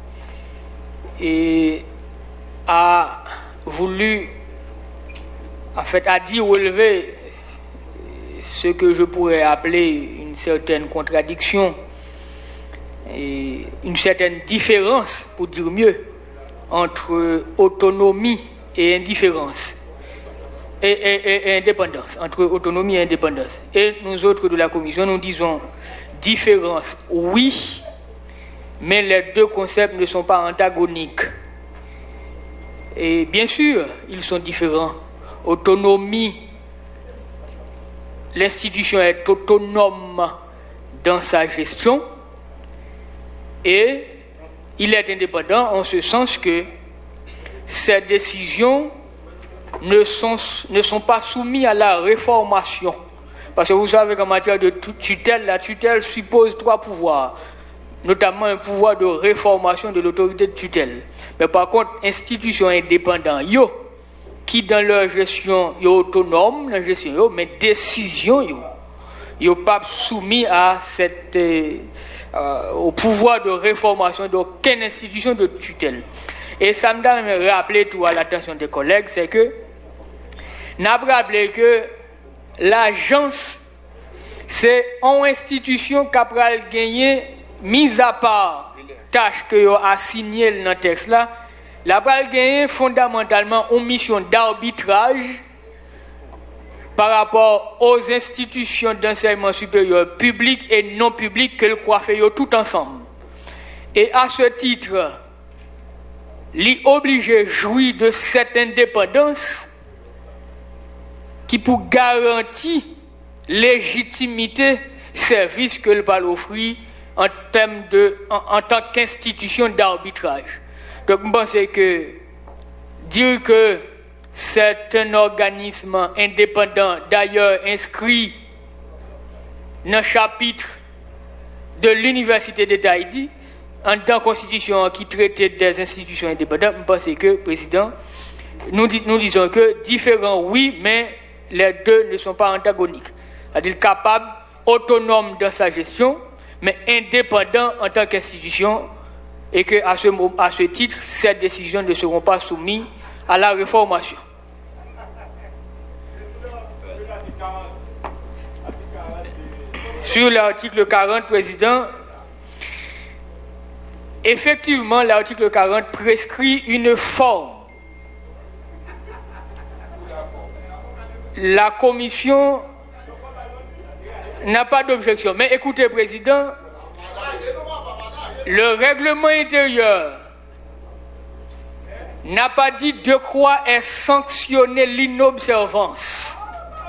a voulu, en fait, a dit relever ce que je pourrais appeler une certaine contradiction et une certaine différence, pour dire mieux, entre autonomie et indifférence et indépendance, entre autonomie et indépendance. Et nous autres de la commission, nous disons différence, oui, mais les deux concepts ne sont pas antagoniques. Et bien sûr, ils sont différents. Autonomie, l'institution est autonome dans sa gestion et il est indépendant en ce sens que ces décisions ne sont pas soumises à la réformation. Parce que vous savez qu'en matière de tutelle, la tutelle suppose 3 pouvoirs, notamment un pouvoir de réformation de l'autorité de tutelle. Mais par contre, institutions indépendantes, qui dans leur gestion sont autonomes, la gestion, mais décision, sont pas soumis à au pouvoir de réformation d'aucune institution de tutelle. Et ça me donne me rappeler tout à l'attention des collègues, c'est que n'a pas rappelé que l'agence, c'est une institution qui a gagné, mise à part tâche que vous avez assignée dans le texte là, la balle gagné fondamentalement une mission d'arbitrage par rapport aux institutions d'enseignement supérieur public et non public qu'elle croit faire tout ensemble. Et à ce titre, l'obligé jouir de cette indépendance qui pour garantir légitimité service que le va offrir en tant qu'institution d'arbitrage. Donc, je pense que dire que c'est un organisme indépendant, d'ailleurs inscrit dans le chapitre de l'Université d'État Haïti, en tant que constitution qui traite des institutions indépendantes, je pense que, Président, nous disons que différents, oui, mais les deux ne sont pas antagoniques. C'est-à-dire capable, autonome dans sa gestion, mais indépendant en tant qu'institution, et qu'à ce titre, ces décisions ne seront pas soumises à la réformation. sur l'article 40, Président. Effectivement, l'article 40 prescrit une forme. La commission n'a pas d'objection. Mais écoutez, Président, le règlement intérieur n'a pas dit de quoi est sanctionné l'inobservance.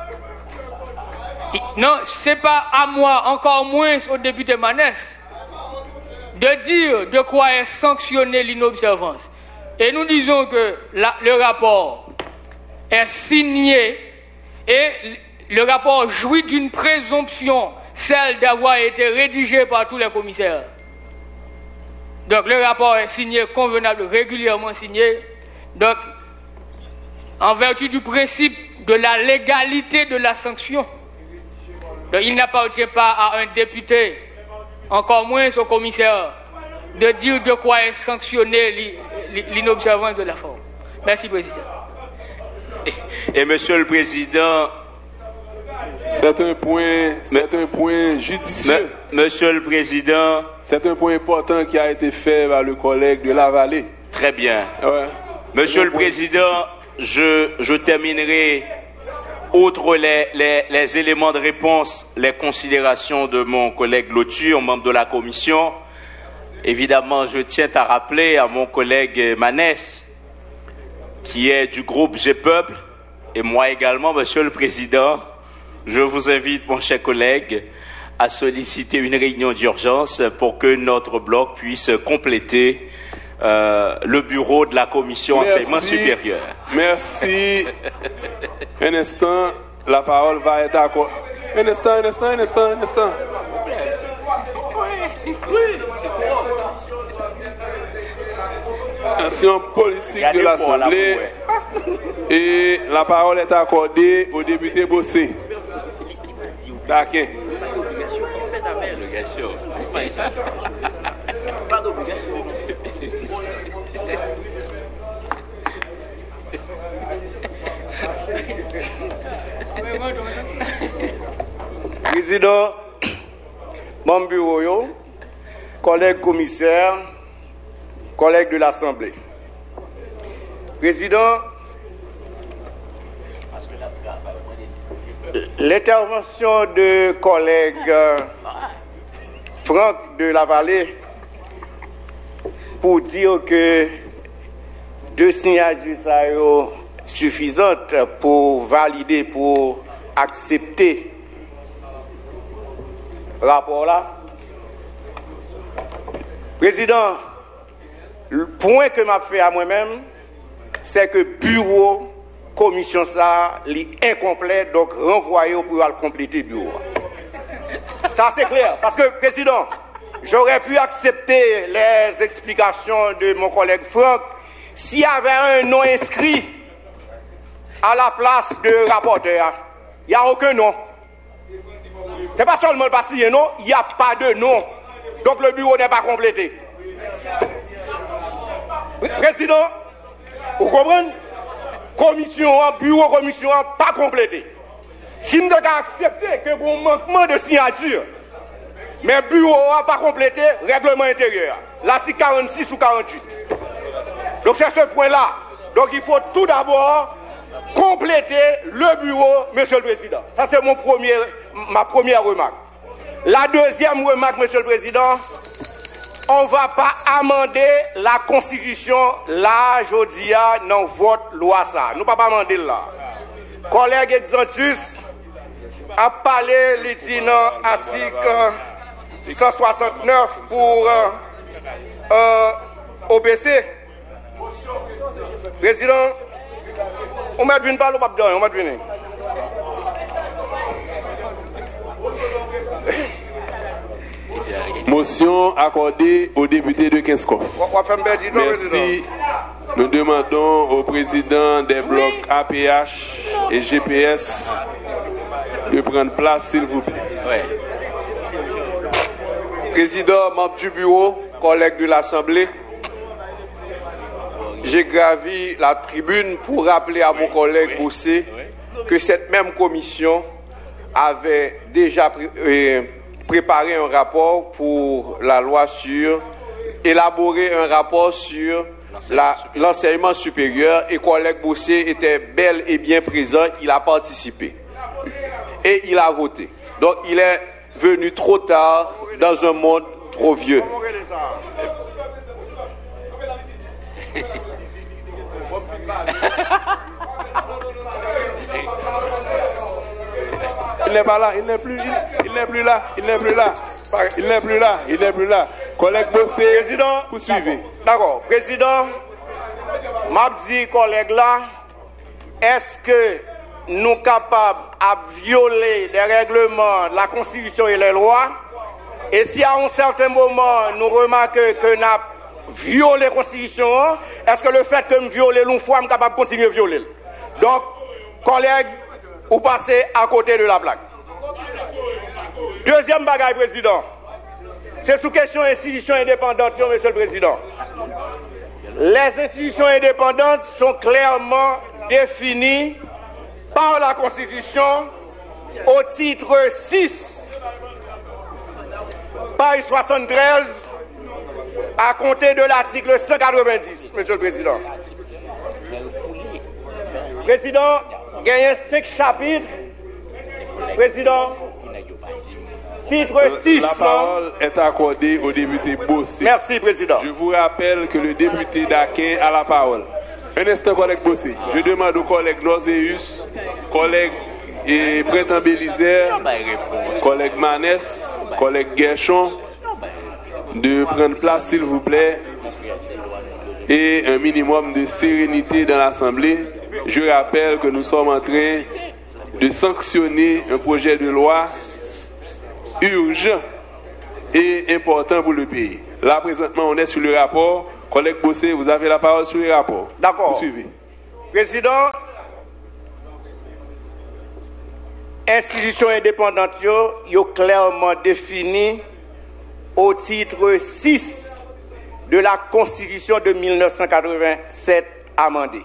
Non, ce n'est pas à moi, encore moins au député Manès, de dire de quoi est sanctionné l'inobservance. Et nous disons que le rapport est signé et le rapport jouit d'une présomption, celle d'avoir été rédigé par tous les commissaires. Donc le rapport est signé, convenable, régulièrement signé. Donc, en vertu du principe de la légalité de la sanction, donc, il n'appartient pas à un député, encore moins au commissaire, de dire de quoi est sanctionné l'inobservance de la forme. Merci, Président. Et Monsieur le Président, c'est un point judicieux. Monsieur le Président, c'est un point important qui a été fait par le collègue de la Vallée. Très bien. Ouais. Monsieur le Président, je terminerai, outre les éléments de réponse, les considérations de mon collègue Lotur, membre de la commission. Évidemment, je tiens à rappeler à mon collègue Manès, qui est du groupe G-Peuple, et moi également, Monsieur le Président, je vous invite, mon cher collègue, à solliciter une réunion d'urgence pour que notre bloc puisse compléter le bureau de la commission enseignement supérieur. Merci. Un instant, la parole va être accordée. Un instant. Action politique de l'Assemblée. Et la parole est accordée au député Bossé. D'accord. Pas d'obligation. Président, membre bureau, collègues commissaires, collègues de l'Assemblée. Président, l'intervention de collègue Franck de la Vallée pour dire que deux signatures sont suffisantes pour valider, pour accepter le rapport là. Président, le point que m'a fait à moi-même, c'est que bureau, commission ça, est incomplet, donc renvoyer pour le compléter bureau. Ça c'est clair, parce que président, j'aurais pu accepter les explications de mon collègue Franck s'il y avait un nom inscrit à la place de rapporteur. Il n'y a aucun nom. C'est pas seulement parce qu'il y a un nom, il n'y a pas de nom. Donc le bureau n'est pas complété. Président, vous comprenez? Commission, bureau, commission, pas complété. Si nous devons accepter que pour manquement de signature, mais bureau n'a pas complété, règlement intérieur. Là, c'est 46 ou 48. Donc c'est ce point-là. Donc il faut tout d'abord compléter le bureau, Monsieur le Président. Ça c'est ma première remarque. La deuxième remarque, Monsieur le Président, on ne va pas amender la Constitution là, aujourd'hui, dans votre loi ça. Nous ne pouvons pas amender là. Collègue Exantus a parlé dans l'article 169 pour OPC. Président, on m'a vu une balle ou pas on m'a vu une. Motion accordée au député de Kinskov. Merci. Nous demandons au président des blocs APH et GPS de prendre place, s'il vous plaît. Ouais. Président, membre du bureau, collègue de l'Assemblée, j'ai gravi la tribune pour rappeler à mon collègue Bossé que cette même commission avait déjà préparer un rapport pour la loi sur, élaborer un rapport sur l'enseignement supérieur, et collègue Bossé était bel et bien présent, il a participé et il a voté. Donc il est venu trop tard dans un monde trop vieux. Il n'est pas là, il n'est plus là, il n'est plus là. Collègue Bossé, président, poursuivez. D'accord, président, m'a dit collègue là, est-ce que nous sommes capables de violer les règlements, la Constitution et les lois? Et si à un certain moment nous remarquons que nous avons violé la Constitution, est-ce que le fait que nous violons une fois, nous sommes capables de continuer à violer? Donc, collègue, vous passez à côté de la blague. Deuxième bagaille, président. C'est sous question institutions indépendantes, monsieur le président. Les institutions indépendantes sont clairement définies par la Constitution au titre 6, page 73, à compter de l'article 190, monsieur le président. Président, il y a 5 chapitres. Président, titre 6. La parole est accordée au député Bossé. Merci, président. Je vous rappelle que le député Daquin a la parole. Un instant, collègue Bossé. Je demande aux collègues Noséus, collègue Prétend Bélizer, collègue Manès, collègue Guerchon, de prendre place, s'il vous plaît, et un minimum de sérénité dans l'Assemblée. Je rappelle que nous sommes en train de sanctionner un projet de loi urgent et important pour le pays. Là, présentement, on est sur le rapport. Collègue Bossé, vous avez la parole sur le rapport. D'accord. Suivez. Président, institutions indépendantes, ils ont clairement défini au titre 6 de la Constitution de 1987 amendée.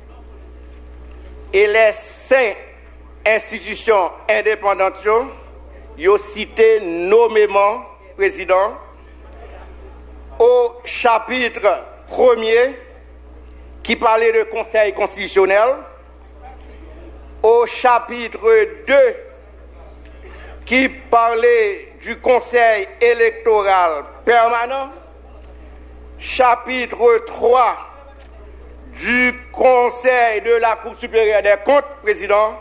Et les 5 institutions indépendantes, ils ont cité nommément, président, au chapitre 1er qui parlait de Conseil constitutionnel, au chapitre 2 qui parlait du Conseil électoral permanent, chapitre 3 du Conseil de la Cour supérieure des comptes, président,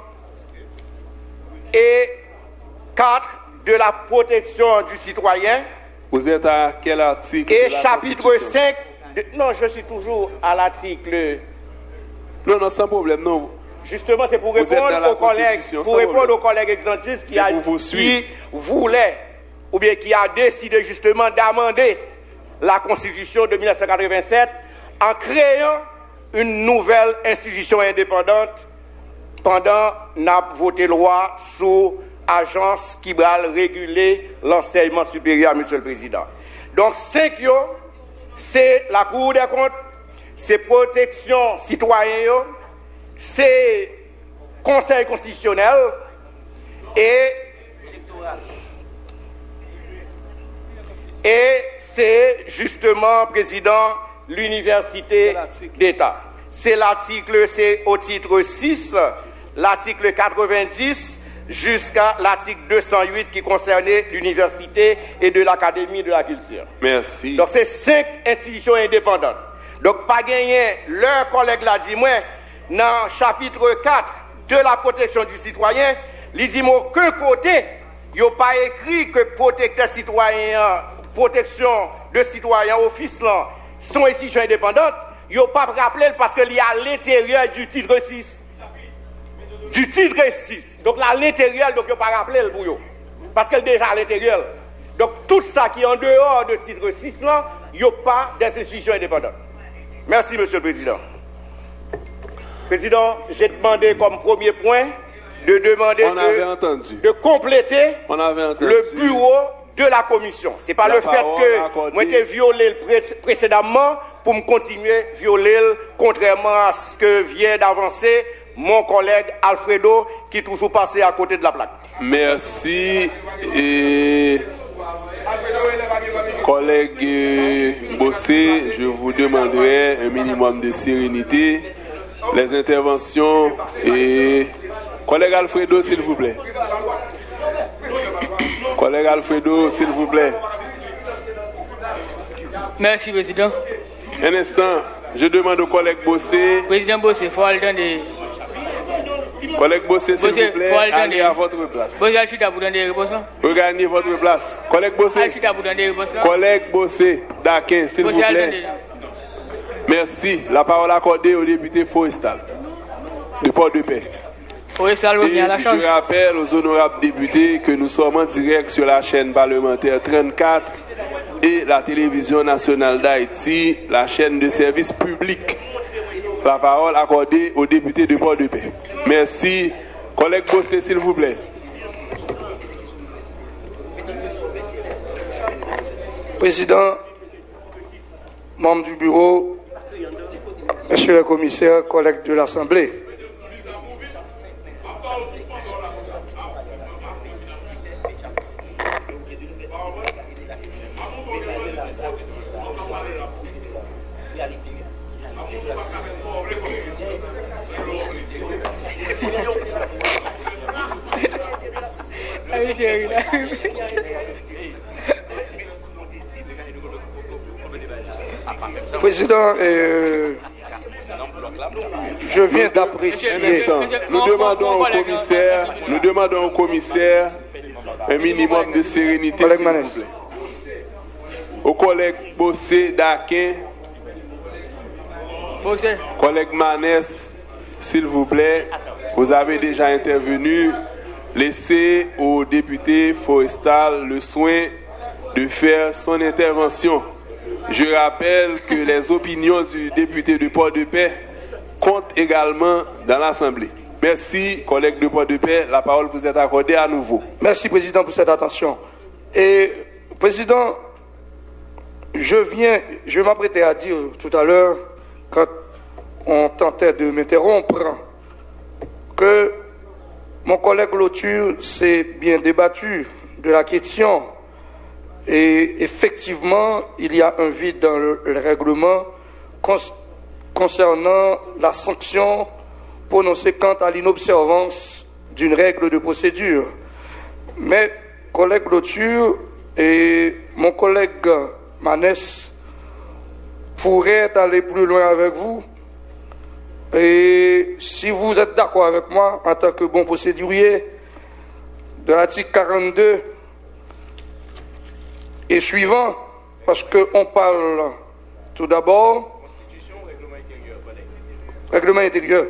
et 4 de la protection du citoyen. Vous êtes à quel article? Et chapitre 5, non, je suis toujours à l'article. Non, sans problème, non. Justement, c'est pour répondre aux collègues, exemplistes qui voulaient, ou bien qui a décidé justement d'amender la Constitution de 1987 en créant une nouvelle institution indépendante pendant n'a voté loi sous agence qui va réguler l'enseignement supérieur, monsieur le président. Donc 5 c'est la Cour des comptes, c'est protection citoyenne, c'est Conseil constitutionnel et c'est justement, président, l'université d'État. C'est l'article, c'est au titre 6, l'article 90 jusqu'à l'article 208 qui concernait l'université et de l'Académie de la culture. Merci. Donc c'est 5 institutions indépendantes. Donc pas gagner, leur collègue l'a dit, moi, dans le chapitre 4 de la protection du citoyen, il dit qu'un côté, il n'y a pas écrit que protecteur citoyen, protection de citoyen, office là, sont institutions indépendantes, il n'y a pas rappelé parce qu'il y a à l'intérieur du titre 6. Du titre 6. Donc là, à l'intérieur, donc il n'y a pas rappelé pour eux. Parce qu'elle est déjà à l'intérieur. Donc tout ça qui est en dehors de titre 6 là, il n'y a pas d'institutions indépendantes. Merci, monsieur le président. Président, j'ai demandé comme premier point de demander de compléter le bureau de la commission. Ce n'est pas le fait que moi j'ai violé précédemment pour me continuer à violer contrairement à ce que vient d'avancer mon collègue Alfredo qui est toujours passé à côté de la plaque. Merci. Et collègue Bossé, je vous demanderai un minimum de sérénité. Les interventions et collègue Alfredo, s'il vous plaît. Collègue Alfredo, s'il vous plaît. Merci, Président. Un instant, je demande au collègue Bossé. Président Bossé, il faut attendre. Collègue Bossé, s'il vous plaît, allez à votre place. Regagnez votre place. Collègue Bossé. Collègue Bossé, Dakin, s'il vous plaît. Merci. La parole accordée au député Forestal de Port-de-Paix. Je rappelle aux honorables députés que nous sommes en direct sur la chaîne parlementaire 34 et la télévision nationale d'Haïti, la chaîne de service public. La parole accordée au député de Port-de-Paix. Merci. Collègue Bossé, s'il vous plaît. Président, membres du bureau, Monsieur le commissaire, collègues de l'Assemblée. Président, je viens d'apprécier. Nous demandons au commissaire un minimum de sérénité, s'il vous plaît. Au collègue Bossé Dakin, collègue Manès, s'il vous plaît, vous avez déjà intervenu. Laissez au député Forestal le soin de faire son intervention. Je rappelle que les opinions du député de Port-de-Paix comptent également dans l'Assemblée. Merci, collègue de Port-de-Paix. La parole vous est accordée à nouveau. Merci, Président, pour cette attention. Et, Président, je m'apprêtais à dire tout à l'heure, quand on tentait de m'interrompre, que mon collègue Lotur s'est bien débattu de la question. Et effectivement, il y a un vide dans le règlement concernant la sanction prononcée quant à l'inobservance d'une règle de procédure. Mais, collègue Lotur et mon collègue Manès pourraient aller plus loin avec vous. Et si vous êtes d'accord avec moi, en tant que bon procédurier, de l'article 42 et suivant, parce qu'on parle tout d'abord Constitution, règlement intérieur.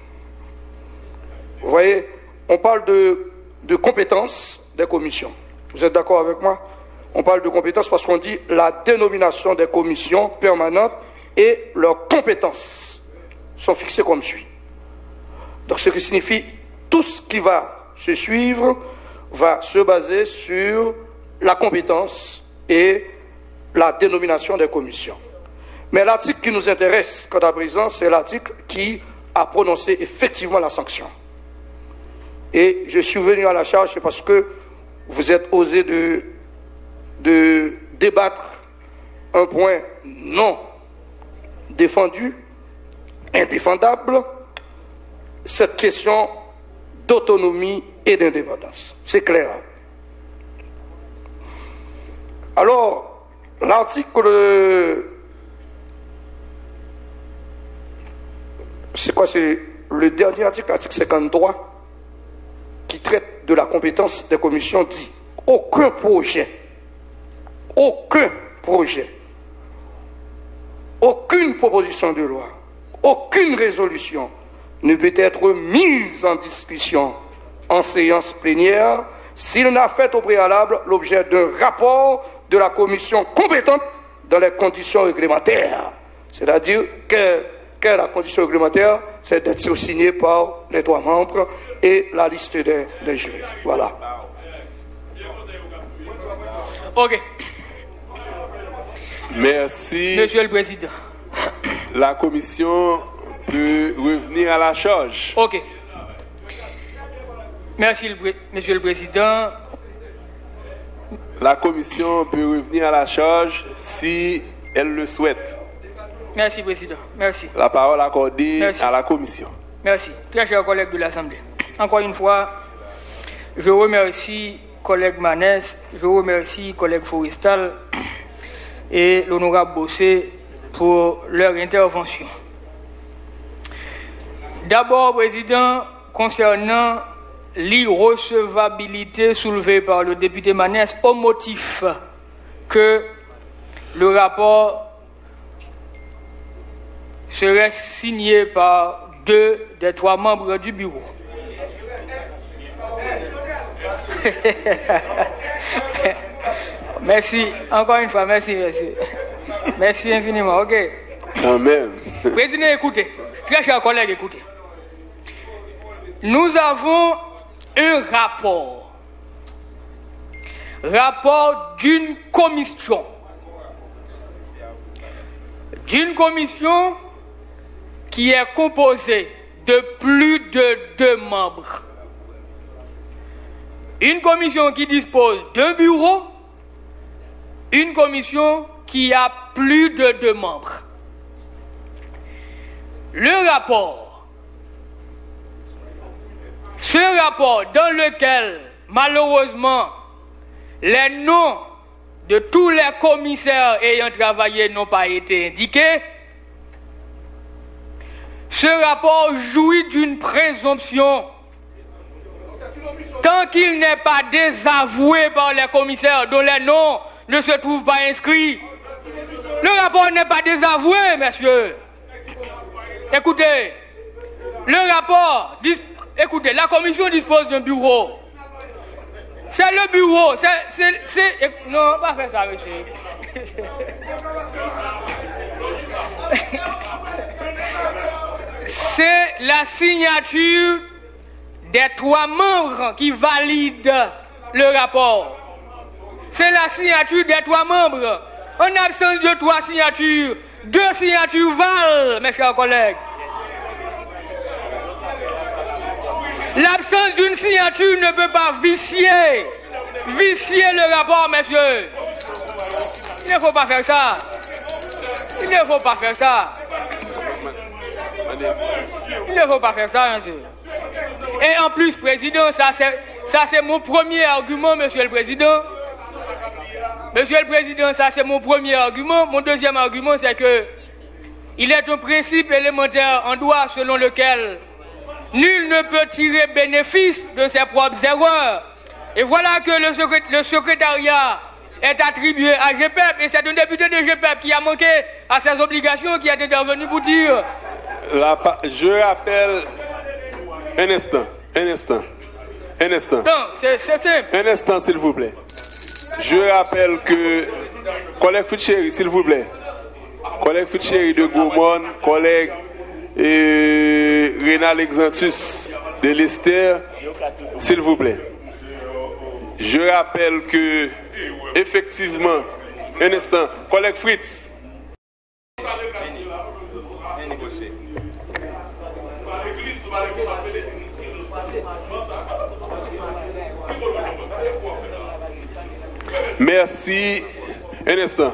Vous voyez, on parle de compétences des commissions. Vous êtes d'accord avec moi? On parle de compétences parce qu'on dit la dénomination des commissions permanentes et leurs compétences sont fixées comme suit. Donc ce qui signifie tout ce qui va se suivre va se baser sur la compétence et la dénomination des commissions. Mais l'article qui nous intéresse, quant à présent, c'est l'article qui a prononcé effectivement la sanction. Et je suis venu à la charge, c'est parce que vous êtes osé de débattre un point non défendu, indéfendable, cette question d'autonomie et d'indépendance. C'est clair. Alors, l'article... C'est quoi? C'est le dernier article, l'article 53, qui traite de la compétence des commissions, dit aucun projet, aucune proposition de loi, aucune résolution ne peut être mise en discussion en séance plénière s'il n'a fait au préalable l'objet d'un rapport de la commission compétente dans les conditions réglementaires. C'est-à-dire que la condition réglementaire, c'est d'être signé par les 3 membres et la liste des jurés. Voilà. Ok. Merci. Monsieur le Président. La commission peut revenir à la charge. Ok. Merci, Monsieur le Président. La commission peut revenir à la charge si elle le souhaite. Merci, Président. Merci. La parole accordée à la commission. Merci. Très chers collègues de l'Assemblée. Encore une fois, je remercie collègue Manès, je remercie collègue Forestal et l'honorable Bossé pour leur intervention. D'abord, Président, concernant l'irrecevabilité soulevée par le député Manès au motif que le rapport serait signé par 2 des 3 membres du bureau. Merci, encore une fois, merci. Merci infiniment, ok. Amen. Président, écoutez, très chers collègues, écoutez. Nous avons un rapport d'une commission qui est composée de plus de 2 membres. Une commission qui dispose d'un bureau, une commission qui a plus de 2 membres. Ce rapport dans lequel, malheureusement, les noms de tous les commissaires ayant travaillé n'ont pas été indiqués, ce rapport jouit d'une présomption tant qu'il n'est pas désavoué par les commissaires dont les noms ne se trouvent pas inscrits. Le rapport n'est pas désavoué, messieurs. Écoutez, écoutez, la commission dispose d'un bureau. C'est le bureau. Non, pas faire ça, monsieur. C'est la signature des 3 membres qui valident le rapport. C'est la signature des 3 membres. En absence de 3 signatures, 2 signatures valent, mes chers collègues. L'absence d'une signature ne peut pas vicier le rapport, messieurs. Il ne faut pas faire ça. Il ne faut pas faire ça. Il ne faut pas faire ça, monsieur. Et en plus, Président, ça c'est mon premier argument, Monsieur le Président. Monsieur le Président, ça c'est mon premier argument. Mon deuxième argument, c'est que il est un principe élémentaire en droit selon lequel nul ne peut tirer bénéfice de ses propres erreurs. Et voilà que le secrétariat est attribué à GPEP et c'est un député de GPEP qui a manqué à ses obligations qui est intervenu pour dire... Je rappelle... Un instant. Non, c'est simple. Un instant, s'il vous plaît. Je rappelle que... Collègue Futcheri, s'il vous plaît. Collègue Futcheri de Gaumont, collègue Rénal Exantus de Lester, s'il vous plaît. Je rappelle que, effectivement, un instant, collègue Fritz. Merci. Un instant.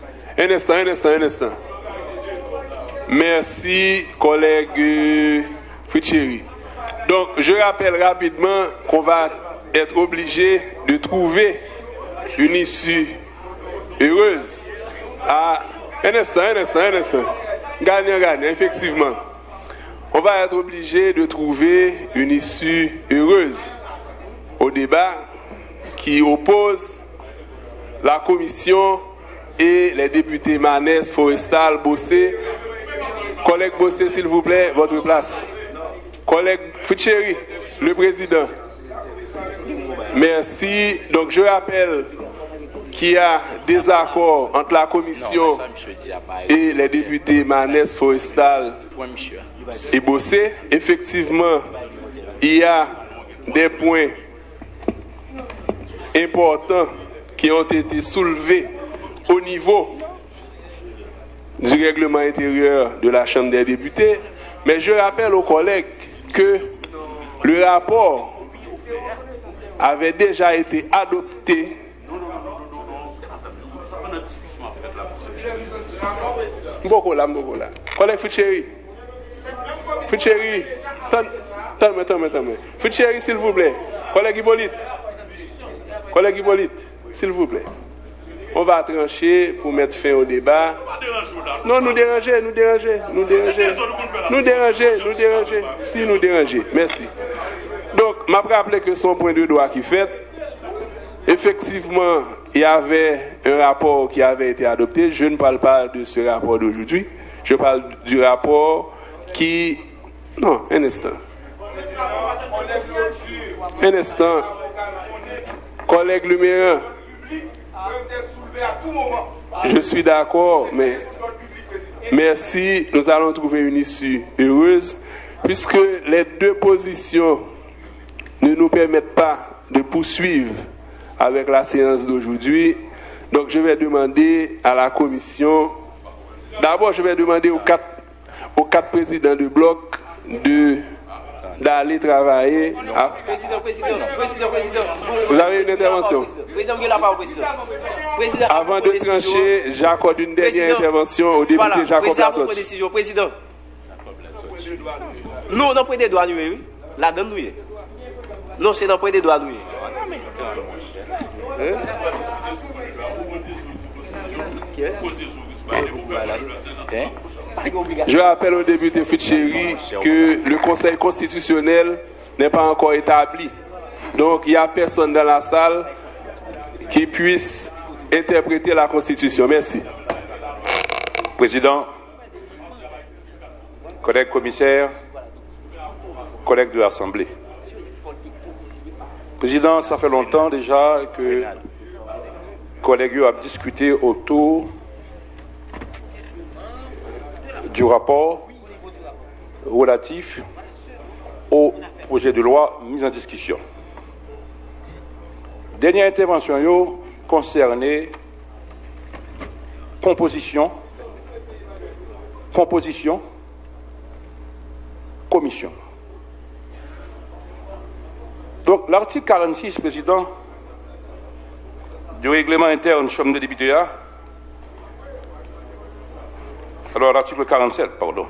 Merci, collègue Futcheri. Donc, je rappelle rapidement qu'on va être obligé de trouver une issue heureuse. Un instant. Gagnant, effectivement. On va être obligé de trouver une issue heureuse au débat qui oppose la commission et les députés Manès, Forestal, Bossé. Collègue Bossé, s'il vous plaît, votre place. Collègue Futcheri, le président. Merci. Donc je rappelle qu'il y a des accords entre la commission et les députés Manès, Forestal et Bossé. Effectivement, il y a des points importants qui ont été soulevés au niveau du règlement intérieur de la Chambre des députés. Mais je rappelle aux collègues que le rapport avait déjà été adopté. Collègue Fitchéri. Fitchéri. Fitchéri, s'il vous plaît. Collègue Hippolyte, s'il vous plaît. On va trancher pour mettre fin au débat. Non, nous déranger. Si nous déranger. Merci. Donc, je me rappelle que son point de droit qui fait, effectivement, il y avait un rapport qui avait été adopté. Je ne parle pas de ce rapport d'aujourd'hui. Je parle du rapport qui... Non, un instant. Collègue Luméran. Je suis d'accord, mais merci, nous allons trouver une issue heureuse, puisque les deux positions ne nous permettent pas de poursuivre avec la séance d'aujourd'hui. Donc je vais demander à la commission, d'abord je vais demander aux quatre présidents de bloc d'aller travailler. Président. Vous avez une intervention. Avant de trancher, j'accorde une dernière intervention au député Jacob Latos. Président. Non, on n'a pas de droits, oui. La donne, oui. Non, c'est dans le point des droits, oui. Je rappelle au député Fitchéri que le Conseil constitutionnel n'est pas encore établi. Donc, il n'y a personne dans la salle qui puisse interpréter la Constitution. Merci. Président, collègues commissaires, collègues de l'Assemblée. Président, ça fait longtemps déjà que collègues ont discuté autour du rapport relatif au projet de loi mis en discussion. Dernière intervention concernait composition, commission. Donc l'article 46, Président, du règlement interne Chambre des députés, alors l'article 47, pardon,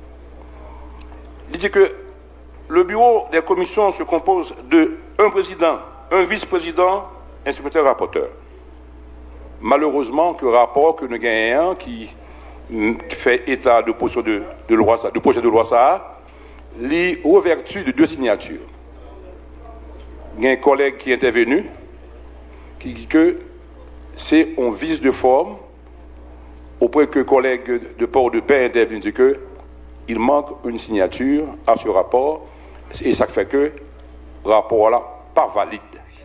il dit que le bureau des commissions se compose de un président, un vice-président, un secrétaire rapporteur. Malheureusement, que le rapport que nous gagnons qui fait état de projet de loi ça, lit aux vertus de deux signatures. Il y a un collègue qui est intervenu, qui dit que c'est un vice de forme, auprès que le collègue de Port-de-Paix intervient, dit qu'il manque une signature à ce rapport, et ça fait que le rapport-là pas valide.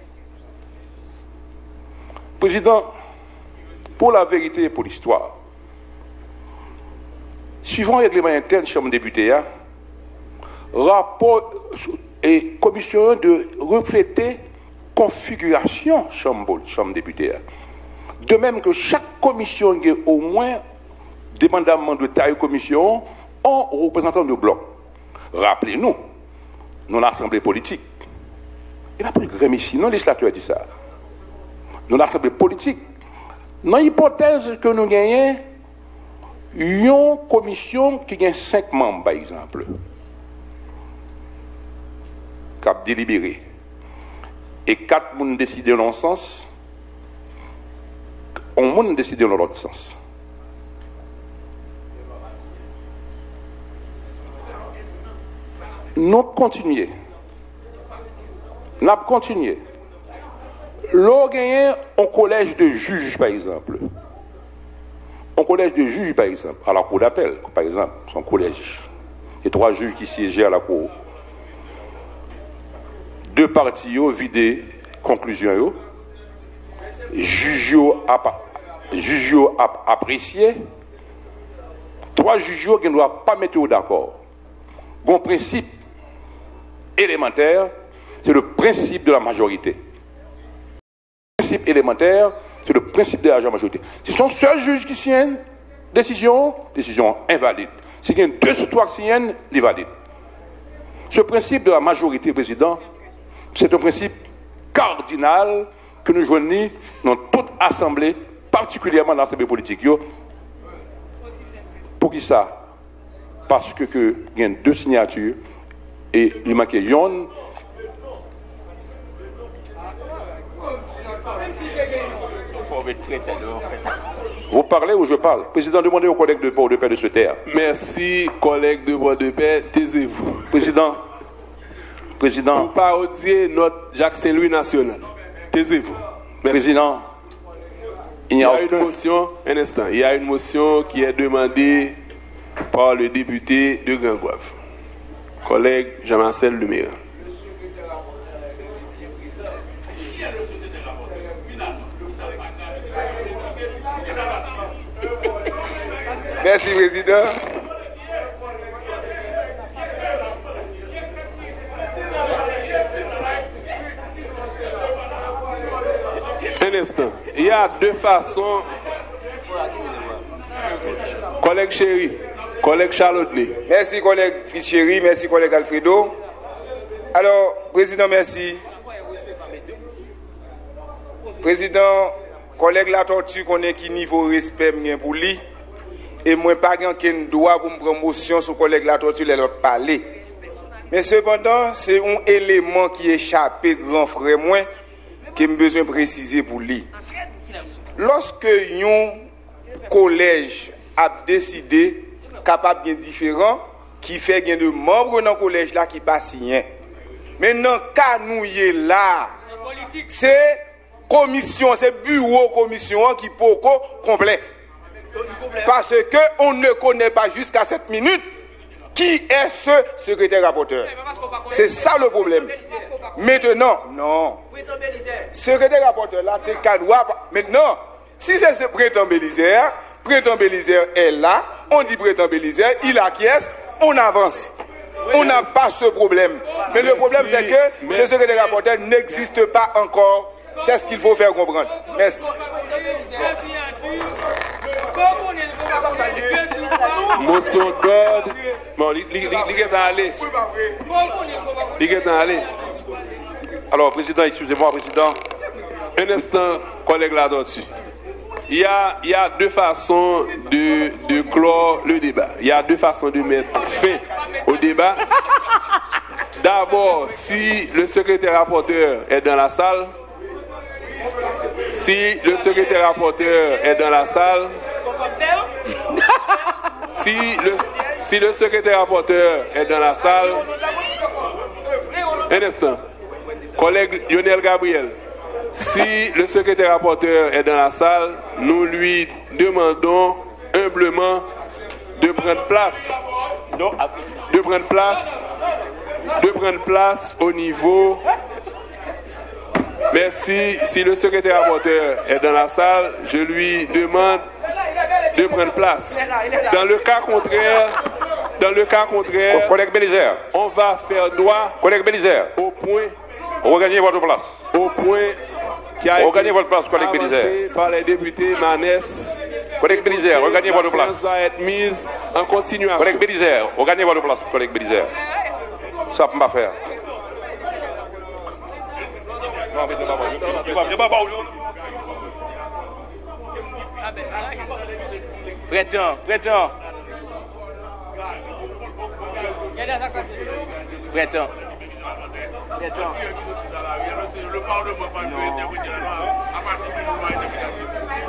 Président, pour la vérité et pour l'histoire, suivant le règlement interne Chambre des députés, rapport et commission de refléter configuration Chambre des députés. De même que chaque commission a au moins, dépendamment de taille de commission, un représentant de bloc. Rappelez-nous, nous l'Assemblée politique. Il n'y a pas de grémie ici, non, le législateur dit ça. Nous l'Assemblée politique. Dans l'hypothèse que nous gagnons, une commission qui a 5 membres, par exemple, qui a délibéré, et 4 personnes décident dans un sens, on monde décide dans l'autre sens. Nous continuons. L'on gagne un collège de juges, par exemple. Un collège de juges, par exemple, à la cour d'appel, par exemple, son collège. Il y a 3 juges qui siégeaient à la cour. 2 parties ont vidé conclusion. Juges ont apprécié. 3 juges qui ne doivent pas mettre d'accord. Un principe élémentaire, c'est le principe de la majorité. Le principe élémentaire, c'est le principe de la majorité. Si ce sont seuls juges qui signent, décision invalide. Si il y a 2 sur 3 qui signent, il est valide. Ce principe de la majorité, président, c'est un principe cardinal que nous joignons dans toute assemblée, particulièrement dans l'assemblée politique. Pour qui ça? Parce que il y a 2 signatures et il manque une. Vous parlez ou je parle? Président, demandez aux collègues de Port de Paix de se taire. Merci, collègues de Port de Paix, taisez-vous. Président. Vous parodiez notre Jacques Saint-Louis national. Taisez-vous. Président. Il y a une motion, un instant, il y a une motion qui est demandée par le député de Grand-Goâve, collègue Jean-Marcel Lumière. Merci, Président. Un instant. Il y a 2 façons. Collègue Chéri, collègue Charlotte-Né. Merci, collègue Chéri, merci, collègue Alfredo. Alors, Président, merci. Président, collègue La Tortue, connaît qui niveau respect pour lui. Et moi, pas qu'un droit pour me prendre motion sur collègue La Tortue, les autres parler. Mais cependant, c'est un élément qui échappe grand frère moi, qui a besoin de préciser pour lui. Lorsque un collège a décidé, capable bien différent, qui fait qu'il y a de membres dans le collège là qui pas signé. Maintenant, quand nous y est là, c'est commission, c'est bureau commission qui peut complet. Parce que on ne connaît pas jusqu'à cette minute qui est ce secrétaire rapporteur. C'est ça le problème. Maintenant, non. Secrétaire rapporteur là, c'est Kadoua. Maintenant, si c'est ce prétend Bélisaire est là, on dit prétend Bélisaire, il acquiesce, on avance. On n'a pas ce problème. Mais le problème, c'est que ce secrétaire rapporteur n'existe pas encore. C'est ce qu'il faut faire comprendre. Merci. Motion d'ordre. Bon, il est allé. Alors, Président, excusez-moi, Président. Un instant, collègue là-dessus. Il y a 2 façons de clore le débat. Il y a 2 façons de mettre fin au débat. D'abord, si le secrétaire rapporteur est dans la salle, si le secrétaire rapporteur est dans la salle, si le secrétaire rapporteur est dans la salle, un instant, collègue Lionel Gabriel, si le secrétaire rapporteur est dans la salle, nous lui demandons humblement de prendre place, au niveau. Merci. Si le secrétaire rapporteur est dans la salle, je lui demande de prendre place. Dans le cas contraire, collègue Bélisaire, on va faire droit, collègue Bélisaire, au point. Regagnez votre place. Au point qui a regagnez votre place, collègue Bélisaire. Par les députés Manès. Collègue Bélisaire, regagnez votre place. Ça va être mise en continuation. Collègue Bélisaire, regagnez votre place, collègue Bélisaire. Ça ne peut pas faire. Prétend. Le Parlement va intervenir à partir du moment d'interprétation.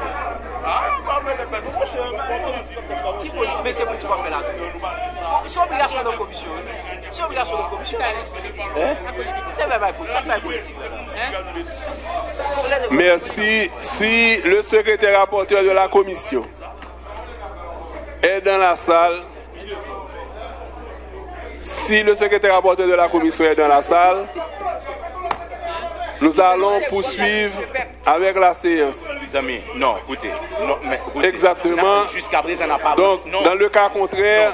Mais c'est pour tu vas faire là. C'est obligation de commission. C'est obligation de commission. Merci. Si le secrétaire rapporteur de la commission est dans la salle, si le secrétaire rapporteur de la commission est dans la salle, Nous allons poursuivre avec la séance. Les amis, non, écoutez. Non, mais, écoutez, exactement. Jusqu'à présent, on n'a pas. Donc, non, dans le cas contraire,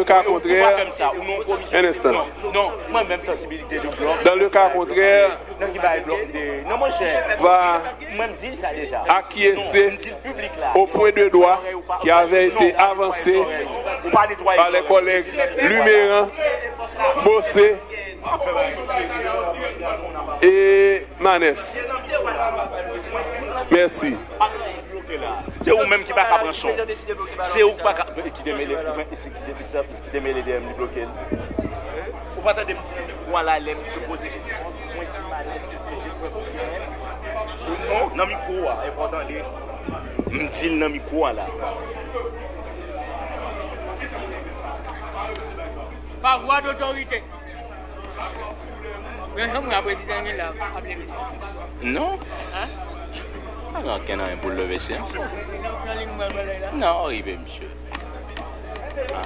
un instant. Non, moi-même sensibilité du bloc. Dans le cas contraire, va acquiescer au point de droit qui avait été avancé par les collègues Luméran, Bossé et Manès. Merci. C'est vous-même qui ne pas prendre son. C'est vous qui démêlez les DM bloqués. Vous pas attendre voilà l'aime se poser question. Moi si Manès que c'est non, non micro important de me dit non micro là. Par voie d'autorité. Mais comme la présidente est là, appelez non. Hein? Alors, qu'il y a un pour lever séance. Non, arrivez, monsieur. Ah.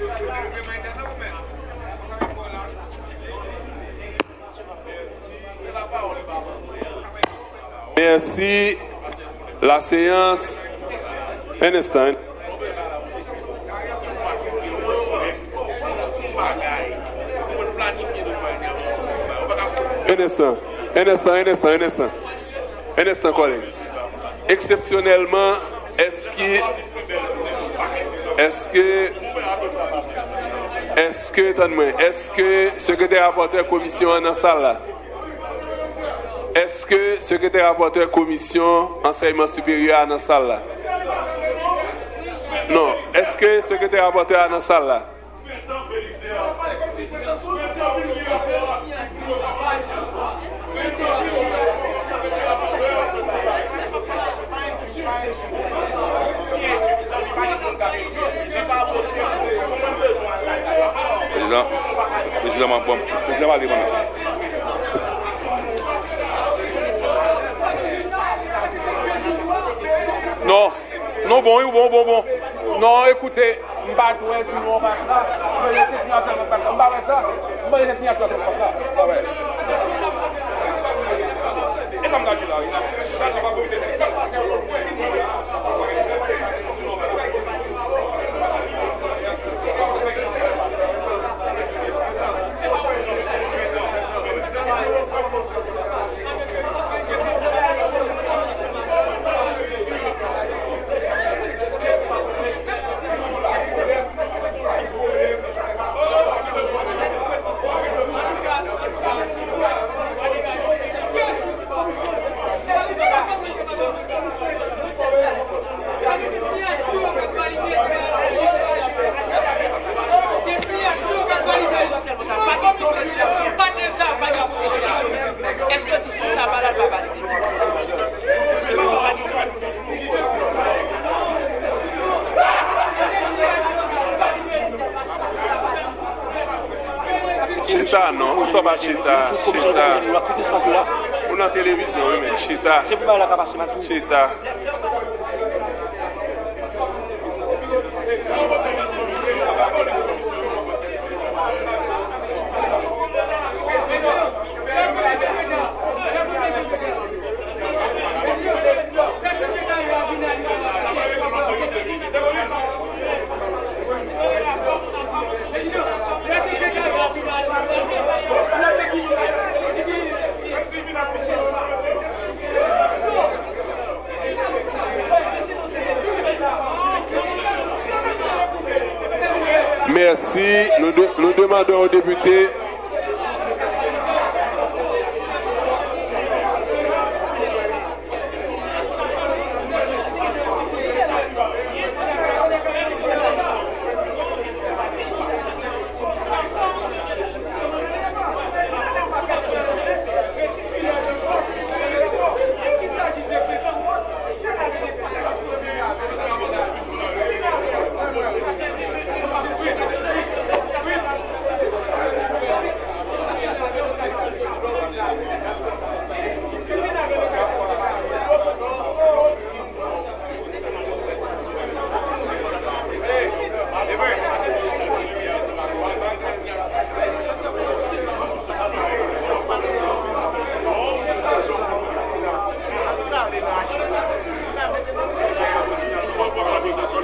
Merci. La séance. Un instant. Un instant, collègue. Exceptionnellement, est-ce que secrétaire rapporteur commission en la salle là? Est-ce que secrétaire rapporteur commission enseignement supérieur en la salle là? Non. Est-ce que secrétaire rapporteur en la salle là? Non, non, bon. Non, écoutez, je ne vais pas tout si on va là. Je vais laisser signature de ça. Je vais laisser signature de ça. Et ça me dit là. Est-ce que tu sais ça va là, papa? Chita, non, on ne sort pas Chita. Chita. On est en télévision, oui, mais Chita. C'est pour la capacité. Chita. Merci. Nous demandons aux députés.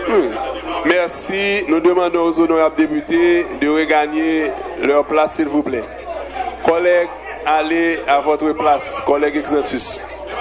Merci. Nous demandons aux honorables députés de regagner leur place, s'il vous plaît. Collègues, allez à votre place. Collègue Exantus.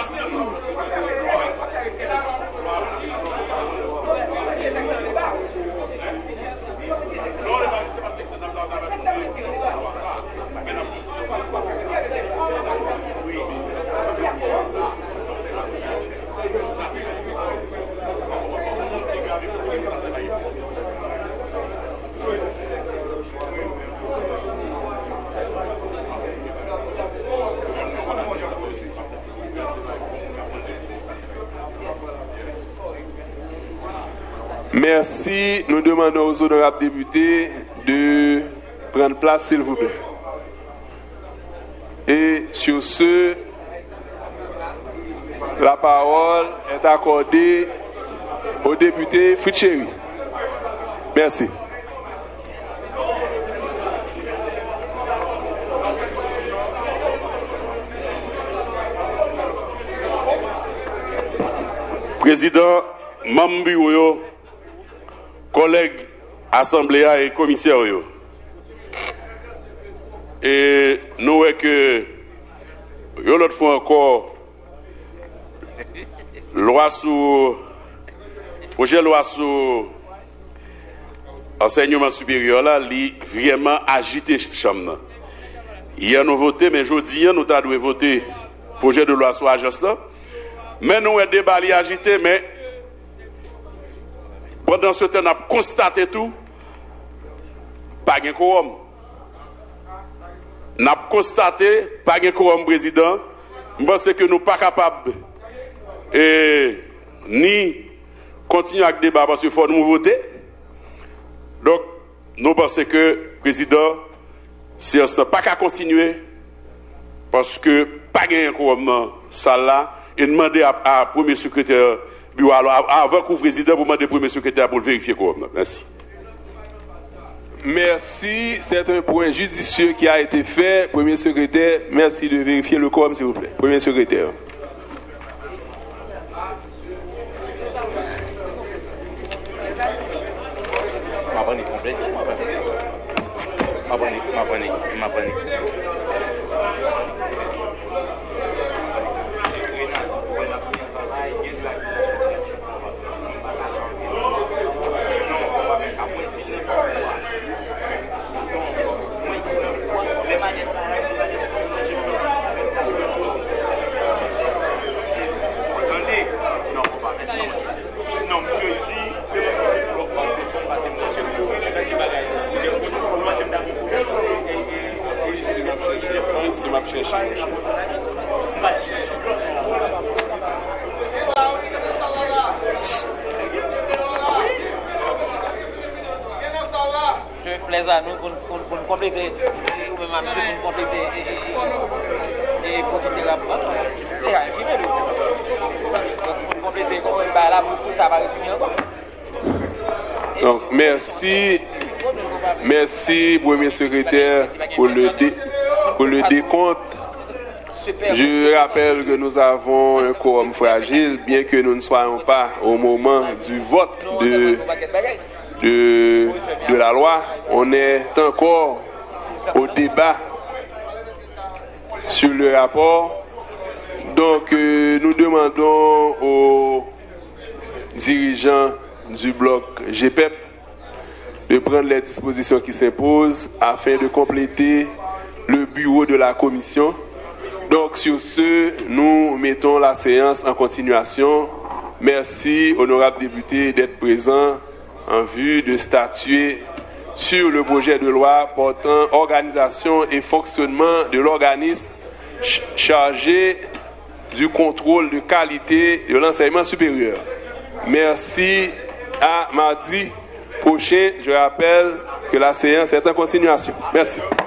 Merci. Nous demandons aux honorables députés de prendre place, s'il vous plaît. Et sur ce, la parole est accordée au député Fritcheri. Merci. Président Mambuyo, collègues assembléa et commissaires, et nous voyons que l'autre fois encore loi sous projet de loi sur enseignement supérieur là, li vraiment agité chambre. Hier nous voté, mais aujourd'hui nous avons voté projet de loi sur agence là. Mais nous avons débat agité, mais pendant ce temps, on a constaté tout, pas de quorum. On a constaté, pas de quorum, président. Je pense que nous ne sommes pas capables ni continuer avec le débat parce qu'il faut nous voter. Donc, nous pensons que, président, c'est pas qu'à continuer parce que pas de quorum, ça là, et demander à premier secrétaire. Alors, avant que le président vous demande le premier secrétaire pour le vérifier quoi. Merci. Merci. C'est un point judicieux qui a été fait. Premier secrétaire, merci de vérifier le quorum, s'il vous plaît. Premier secrétaire. Donc, merci, Premier secrétaire, pour le décompte. Je rappelle que nous avons un quorum fragile, bien que nous ne soyons pas au moment du vote de la loi. On est encore au débat sur le rapport. Donc, nous demandons aux dirigeants du bloc GPEP de prendre les dispositions qui s'imposent afin de compléter le bureau de la commission. Donc, sur ce, nous mettons la séance en continuation. Merci, honorables députés, d'être présents en vue de statuer sur le projet de loi portant organisation et fonctionnement de l'organisme chargé du contrôle de qualité de l'enseignement supérieur. Merci. À mardi prochain, je rappelle que la séance est en continuation. Merci.